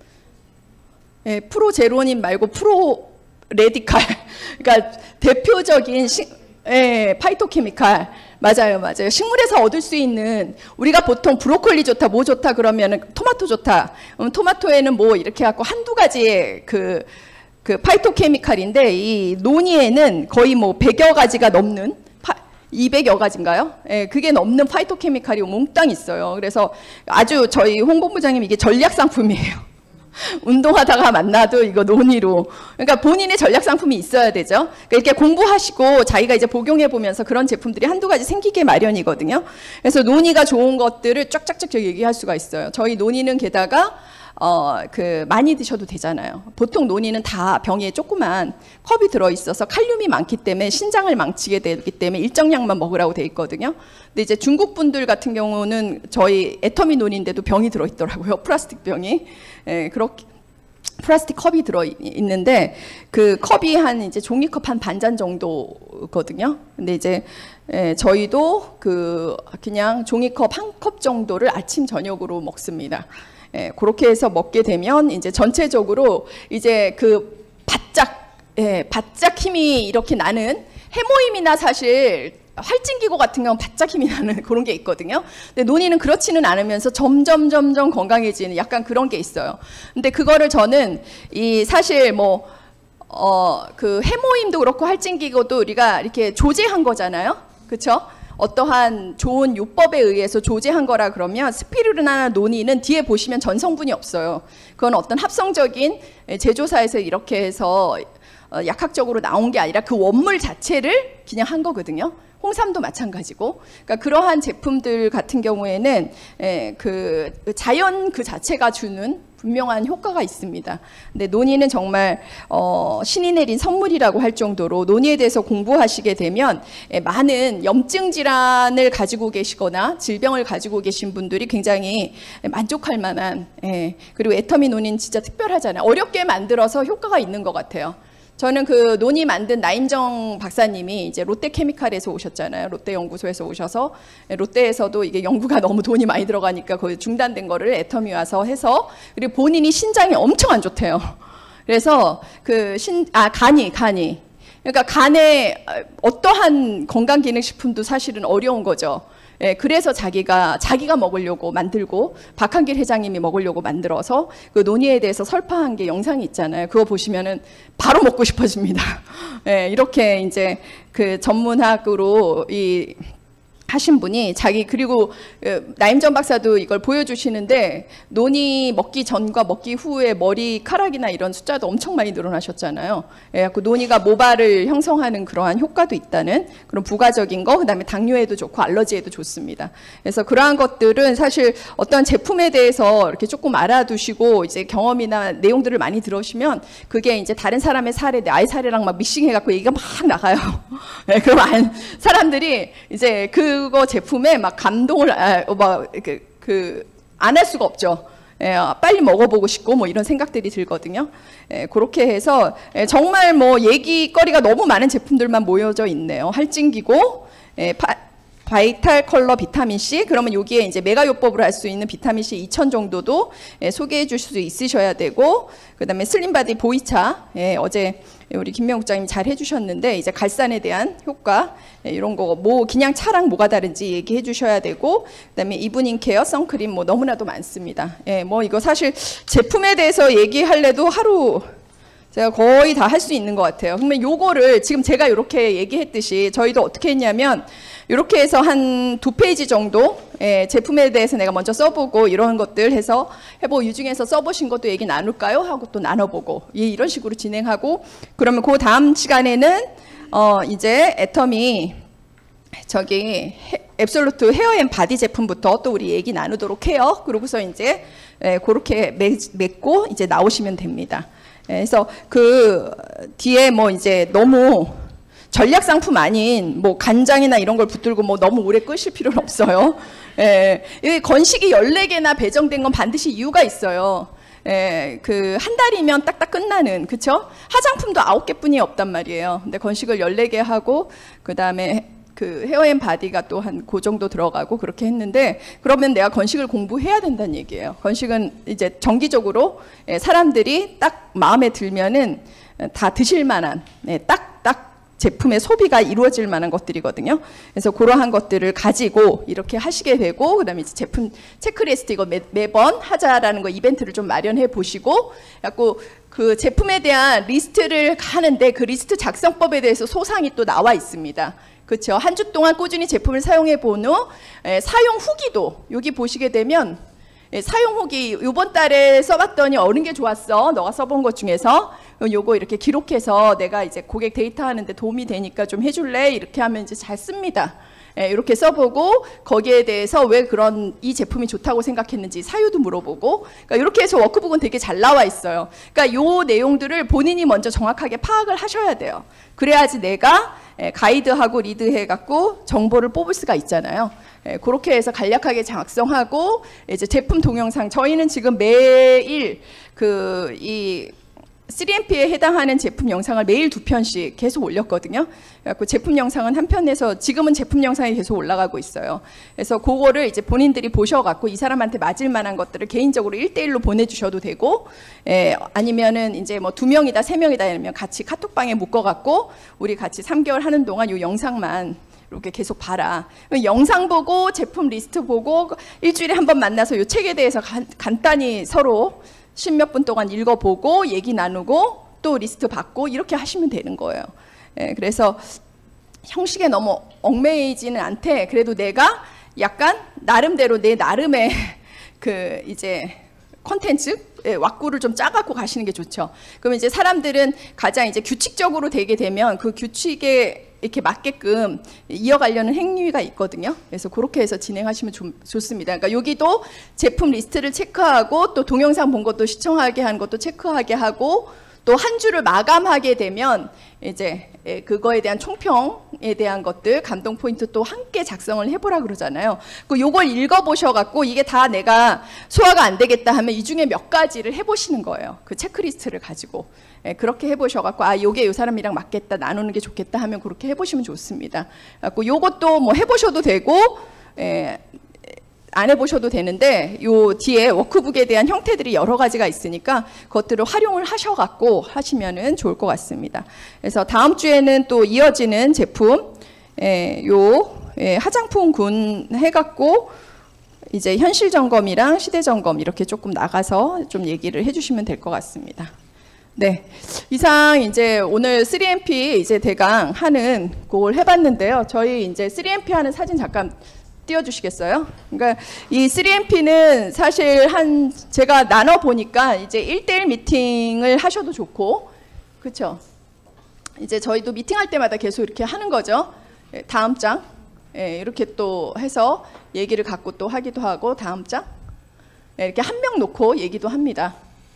예, 프로제로닌 말고 프로 레디칼 그러니까 대표적인 시, 예, 파이토케미칼 맞아요, 맞아요. 식물에서 얻을 수 있는, 우리가 보통 브로콜리 좋다, 뭐 좋다 그러면은 토마토 좋다. 음, 토마토에는 뭐 이렇게 갖고 한두 가지의 그, 그 파이토케미칼인데, 이 노니에는 거의 뭐 백여 가지가 넘는, 파, 이백여 가지인가요? 예, 그게 넘는 파이토케미칼이 몽땅 있어요. 그래서 아주 저희 홍 본부장님 이게 전략 상품이에요. 운동하다가 만나도 이거 논의로. 그러니까 본인의 전략 상품이 있어야 되죠. 그러니까 이렇게 공부하시고 자기가 이제 복용해 보면서 그런 제품들이 한두 가지 생기게 마련이거든요. 그래서 논의가 좋은 것들을 쫙쫙쫙 얘기할 수가 있어요. 저희 논의는 게다가 어, 그 많이 드셔도 되잖아요. 보통 논의는 다 병에 조그만 컵이 들어있어서 칼륨이 많기 때문에 신장을 망치게 되기 때문에 일정량만 먹으라고 돼 있거든요. 근데 이제 중국 분들 같은 경우는 저희 애터미 논인데도 병이 들어있더라고요. 플라스틱 병이. 예, 그렇게 플라스틱 컵이 들어 있는데 그 컵이 한 이제 종이컵 한 반잔 정도거든요. 근데 이제 예, 저희도 그 그냥 종이컵 한 컵 정도를 아침 저녁으로 먹습니다. 예, 그렇게 해서 먹게 되면 이제 전체적으로 이제 그 바짝 예, 바짝 힘이 이렇게 나는 해모임이나 사실 활진기고 같은 경우는 바짝 힘이 나는 그런 게 있거든요. 근데 논의는 그렇지는 않으면서 점점 점점 건강해지는 약간 그런 게 있어요. 근데 그거를 저는 이 사실 뭐 어 그 해모임도 그렇고 활진기고도 우리가 이렇게 조제한 거잖아요. 그렇죠? 어떠한 좋은 요법에 의해서 조제한 거라 그러면 스피루리나나 논이는 뒤에 보시면 전성분이 없어요. 그건 어떤 합성적인 제조사에서 이렇게 해서 어, 약학적으로 나온 게 아니라 그 원물 자체를 그냥 한 거거든요. 홍삼도 마찬가지고, 그러니까 그러한 제품들 같은 경우에는 에, 그 자연 그 자체가 주는 분명한 효과가 있습니다. 근데 논의는 정말 어, 신이 내린 선물이라고 할 정도로 논의에 대해서 공부하시게 되면 에, 많은 염증 질환을 가지고 계시거나 질병을 가지고 계신 분들이 굉장히 만족할 만한, 에, 그리고 애터미 논의는 진짜 특별하잖아요. 어렵게 만들어서 효과가 있는 것 같아요. 저는 그 논의 만든 나임정 박사님이 이제 롯데케미칼에서 오셨잖아요. 롯데연구소에서 오셔서 롯데에서도 이게 연구가 너무 돈이 많이 들어가니까 거의 중단된 거를 애터미 와서 해서, 그리고 본인이 신장이 엄청 안 좋대요. 그래서 그 신, 아, 간이, 간이. 그러니까 간에 어떠한 건강기능식품도 사실은 어려운 거죠. 예, 그래서 자기가 자기가 먹으려고 만들고 박한길 회장님이 먹으려고 만들어서 그 논의에 대해서 설파한 게 영상이 있잖아요. 그거 보시면은 바로 먹고 싶어집니다. 예, 이렇게 이제 그 전문학으로 이 하신 분이 자기, 그리고 나임정 박사도 이걸 보여주시는데 논이 먹기 전과 먹기 후에 머리카락이나 이런 숫자도 엄청 많이 늘어나셨잖아요. 예, 그 논이가 모발을 형성하는 그러한 효과도 있다는 그런 부가적인 거, 그다음에 당뇨에도 좋고 알러지에도 좋습니다. 그래서 그러한 것들은 사실 어떤 제품에 대해서 이렇게 조금 알아두시고 이제 경험이나 내용들을 많이 들으시면 그게 이제 다른 사람의 사례, 내 아이 사례랑 막 믹싱해갖고 얘기가 막 나가요. 예, 그럼 사람들이 이제 그 그거 제품에 막 감동을 아, 막 그 그 안 할 수가 없죠. 예, 빨리 먹어보고 싶고 뭐 이런 생각들이 들거든요. 예, 그렇게 해서 예, 정말 뭐 얘기거리가 너무 많은 제품들만 모여져 있네요. 할증기고, 예, 파, 바이탈 컬러 비타민C, 그러면 여기에 이제 메가요법으로 할 수 있는 비타민C 이천 정도도 예, 소개해 줄 수 있으셔야 되고, 그 다음에 슬림바디 보이차, 예, 어제 우리 김명국 장님이 잘 해주셨는데 이제 갈산에 대한 효과, 예, 이런 거 뭐 그냥 차랑 뭐가 다른지 얘기해 주셔야 되고, 그다음에 이브닝 케어, 선크림 뭐 너무나도 많습니다. 예, 뭐 이거 사실 제품에 대해서 얘기할래도 하루 제가 거의 다 할 수 있는 것 같아요. 그러면 요거를 지금 제가 이렇게 얘기했듯이 저희도 어떻게 했냐면 이렇게 해서 한 두 페이지 정도, 예, 제품에 대해서 내가 먼저 써보고 이런 것들 해서 해보, 이 중에서 써보신 것도 얘기 나눌까요? 하고 또 나눠보고, 예, 이런 식으로 진행하고, 그러면 그 다음 시간에는 어 이제 애터미 저기 앱솔루트 헤어 앤 바디 제품부터 또 우리 얘기 나누도록 해요. 그러고서 이제 예, 그렇게 맺고 이제 나오시면 됩니다. 예, 그래서 그 뒤에 뭐 이제 너무 전략 상품 아닌 뭐 간장이나 이런 걸 붙들고 뭐 너무 오래 끄실 필요는 없어요. 예, 이 건식이 열네 개나 배정된 건 반드시 이유가 있어요. 예, 그 한 달이면 딱딱 끝나는, 그쵸? 화장품도 아홉 개뿐이 없단 말이에요. 근데 건식을 열네 개 하고 그 다음에 그 헤어 앤 바디가 또 한 그 정도 들어가고 그렇게 했는데, 그러면 내가 건식을 공부해야 된다는 얘기예요. 건식은 이제 정기적으로 예, 사람들이 딱 마음에 들면은 다 드실 만한, 예, 딱, 딱 제품의 소비가 이루어질 만한 것들이거든요. 그래서 그러한 것들을 가지고 이렇게 하시게 되고, 그다음에 이제 제품 체크리스트 이거 매, 매번 하자라는 거 이벤트를 좀 마련해 보시고, 자꾸 그 제품에 대한 리스트를 하는데 그 리스트 작성법에 대해서 소상이 또 나와 있습니다. 그렇죠? 한 주 동안 꾸준히 제품을 사용해 본 후 사용 후기도 여기 보시게 되면, 예, 사용 후기 이번 달에 써봤더니 어느 게 좋았어, 너가 써본 것 중에서 요거 이렇게 기록해서 내가 이제 고객 데이터 하는데 도움이 되니까 좀 해줄래, 이렇게 하면 이제 잘 씁니다. 예, 이렇게 써보고 거기에 대해서 왜 그런 이 제품이 좋다고 생각했는지 사유도 물어보고, 그러니까 이렇게 해서 워크북은 되게 잘 나와 있어요. 그러니까 요 내용들을 본인이 먼저 정확하게 파악을 하셔야 돼요. 그래야지 내가 예, 가이드하고 리드해갖고 정보를 뽑을 수가 있잖아요. 예, 그렇게 해서 간략하게 작성하고 이제 제품 동영상, 저희는 지금 매일 그 이 쓰리엠피에 해당하는 제품 영상을 매일 두 편씩 계속 올렸거든요. 그래서 제품 영상은 한 편에서 지금은 제품 영상이 계속 올라가고 있어요. 그래서 그거를 이제 본인들이 보셔갖고 이 사람한테 맞을 만한 것들을 개인적으로 일 대일로 보내주셔도 되고, 예, 아니면은 이제 뭐 두 명이다, 세 명이다 이러면 같이 카톡방에 묶어갖고 우리 같이 삼 개월 하는 동안 이 영상만 이렇게 계속 봐라. 영상 보고 제품 리스트 보고 일주일에 한 번 만나서 이 책에 대해서 간, 간단히 서로 십몇 분 동안 읽어보고 얘기 나누고 또 리스트 받고 이렇게 하시면 되는 거예요. 예, 그래서 형식에 너무 얽매이지는 않되 그래도 내가 약간 나름대로 내 나름의 그 이제 콘텐츠 왁구를 좀 짜갖고 가시는 게 좋죠. 그러면 이제 사람들은 가장 이제 규칙적으로 되게 되면 그 규칙에 이렇게 맞게끔 이어가려는 행위가 있거든요. 그래서 그렇게 해서 진행하시면 좀 좋습니다. 그러니까 여기도 제품 리스트를 체크하고 또 동영상 본 것도 시청하게 하는 것도 체크하게 하고 또 한 주를 마감하게 되면 이제 그거에 대한 총평에 대한 것들 감동 포인트 또 함께 작성을 해보라 그러잖아요. 그 요걸 읽어보셔갖고 이게 다 내가 소화가 안 되겠다 하면 이 중에 몇 가지를 해보시는 거예요. 그 체크리스트를 가지고. 예, 그렇게 해보셔갖고 아 요게 요 사람이랑 맞겠다 나누는 게 좋겠다 하면 그렇게 해보시면 좋습니다. 그래갖고 요것도 뭐 해보셔도 되고 예, 안 해보셔도 되는데 요 뒤에 워크북에 대한 형태들이 여러 가지가 있으니까 그것들을 활용을 하셔갖고 하시면은 좋을 것 같습니다. 그래서 다음 주에는 또 이어지는 제품 예, 요 예, 화장품 군 해갖고 이제 현실 점검이랑 시대 점검 이렇게 조금 나가서 좀 얘기를 해주시면 될 것 같습니다. 네, 이상 이제 오늘 쓰리 엠 피 이제 대강 하는 그걸 해봤는데요. 저희 이제 쓰리 엠 피 하는 사진 잠깐 띄워주시겠어요? 그러니까 이 쓰리 엠 피는 사실 한 제가 나눠 보니까 이제 일 대일 미팅을 하셔도 좋고, 그렇죠? 이제 저희도 미팅할 때마다 계속 이렇게 하는 거죠. 다음 장 예, 이렇게 또 해서 얘기를 갖고 또 하기도 하고 다음 장 예, 이렇게 한 명 놓고 얘기도 합니다.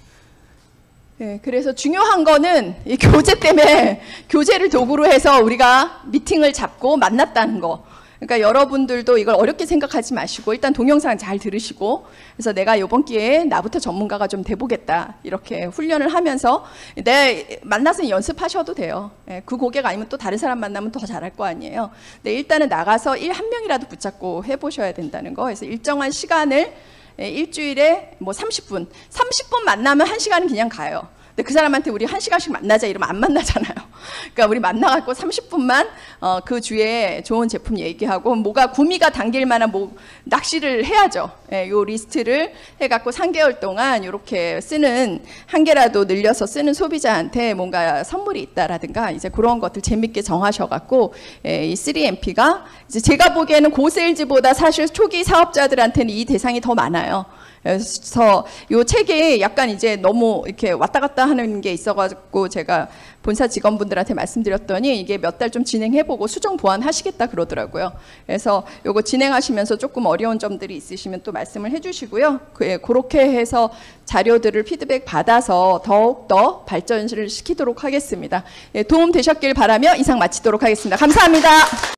예, 그래서 중요한 거는 이 교재 때문에 교재를 도구로 해서 우리가 미팅을 잡고 만났다는 거. 그러니까 여러분들도 이걸 어렵게 생각하지 마시고 일단 동영상 잘 들으시고 그래서 내가 이번 기회에 나부터 전문가가 좀 돼보겠다 이렇게 훈련을 하면서 내 만나서 연습하셔도 돼요. 예, 그 고객 아니면 또 다른 사람 만나면 더 잘할 거 아니에요. 근데 일단은 나가서 일 한 명이라도 붙잡고 해보셔야 된다는 거. 그래서 일정한 시간을 예, 일주일에 뭐 삼십 분 삼십 분 만나면 한 시간은 그냥 가요. 근데 그 사람한테 우리 한 시간씩 만나자 이러면 안 만나잖아요. 그러니까 우리 만나갖고 삼십 분만 어, 그 주에 좋은 제품 얘기하고 뭐가 구미가 당길 만한 뭐 낚시를 해야죠. 예, 요 리스트를 해갖고 삼 개월 동안 이렇게 쓰는 한 개라도 늘려서 쓰는 소비자한테 뭔가 선물이 있다라든가 이제 그런 것들 재밌게 정하셔갖고 예, 이 쓰리 엠 피가 이제 제가 보기에는 고세일즈보다 사실 초기 사업자들한테는 이 대상이 더 많아요. 그래서 이 책이 약간 이제 너무 이렇게 왔다 갔다 하는 게 있어가지고 제가 본사 직원분들한테 말씀드렸더니 이게 몇 달 좀 진행해보고 수정 보완하시겠다 그러더라고요. 그래서 요거 진행하시면서 조금 어려운 점들이 있으시면 또 말씀을 해주시고요. 그, 그렇게 해서 자료들을 피드백 받아서 더욱더 발전을 시키도록 하겠습니다. 예, 도움 되셨길 바라며 이상 마치도록 하겠습니다. 감사합니다.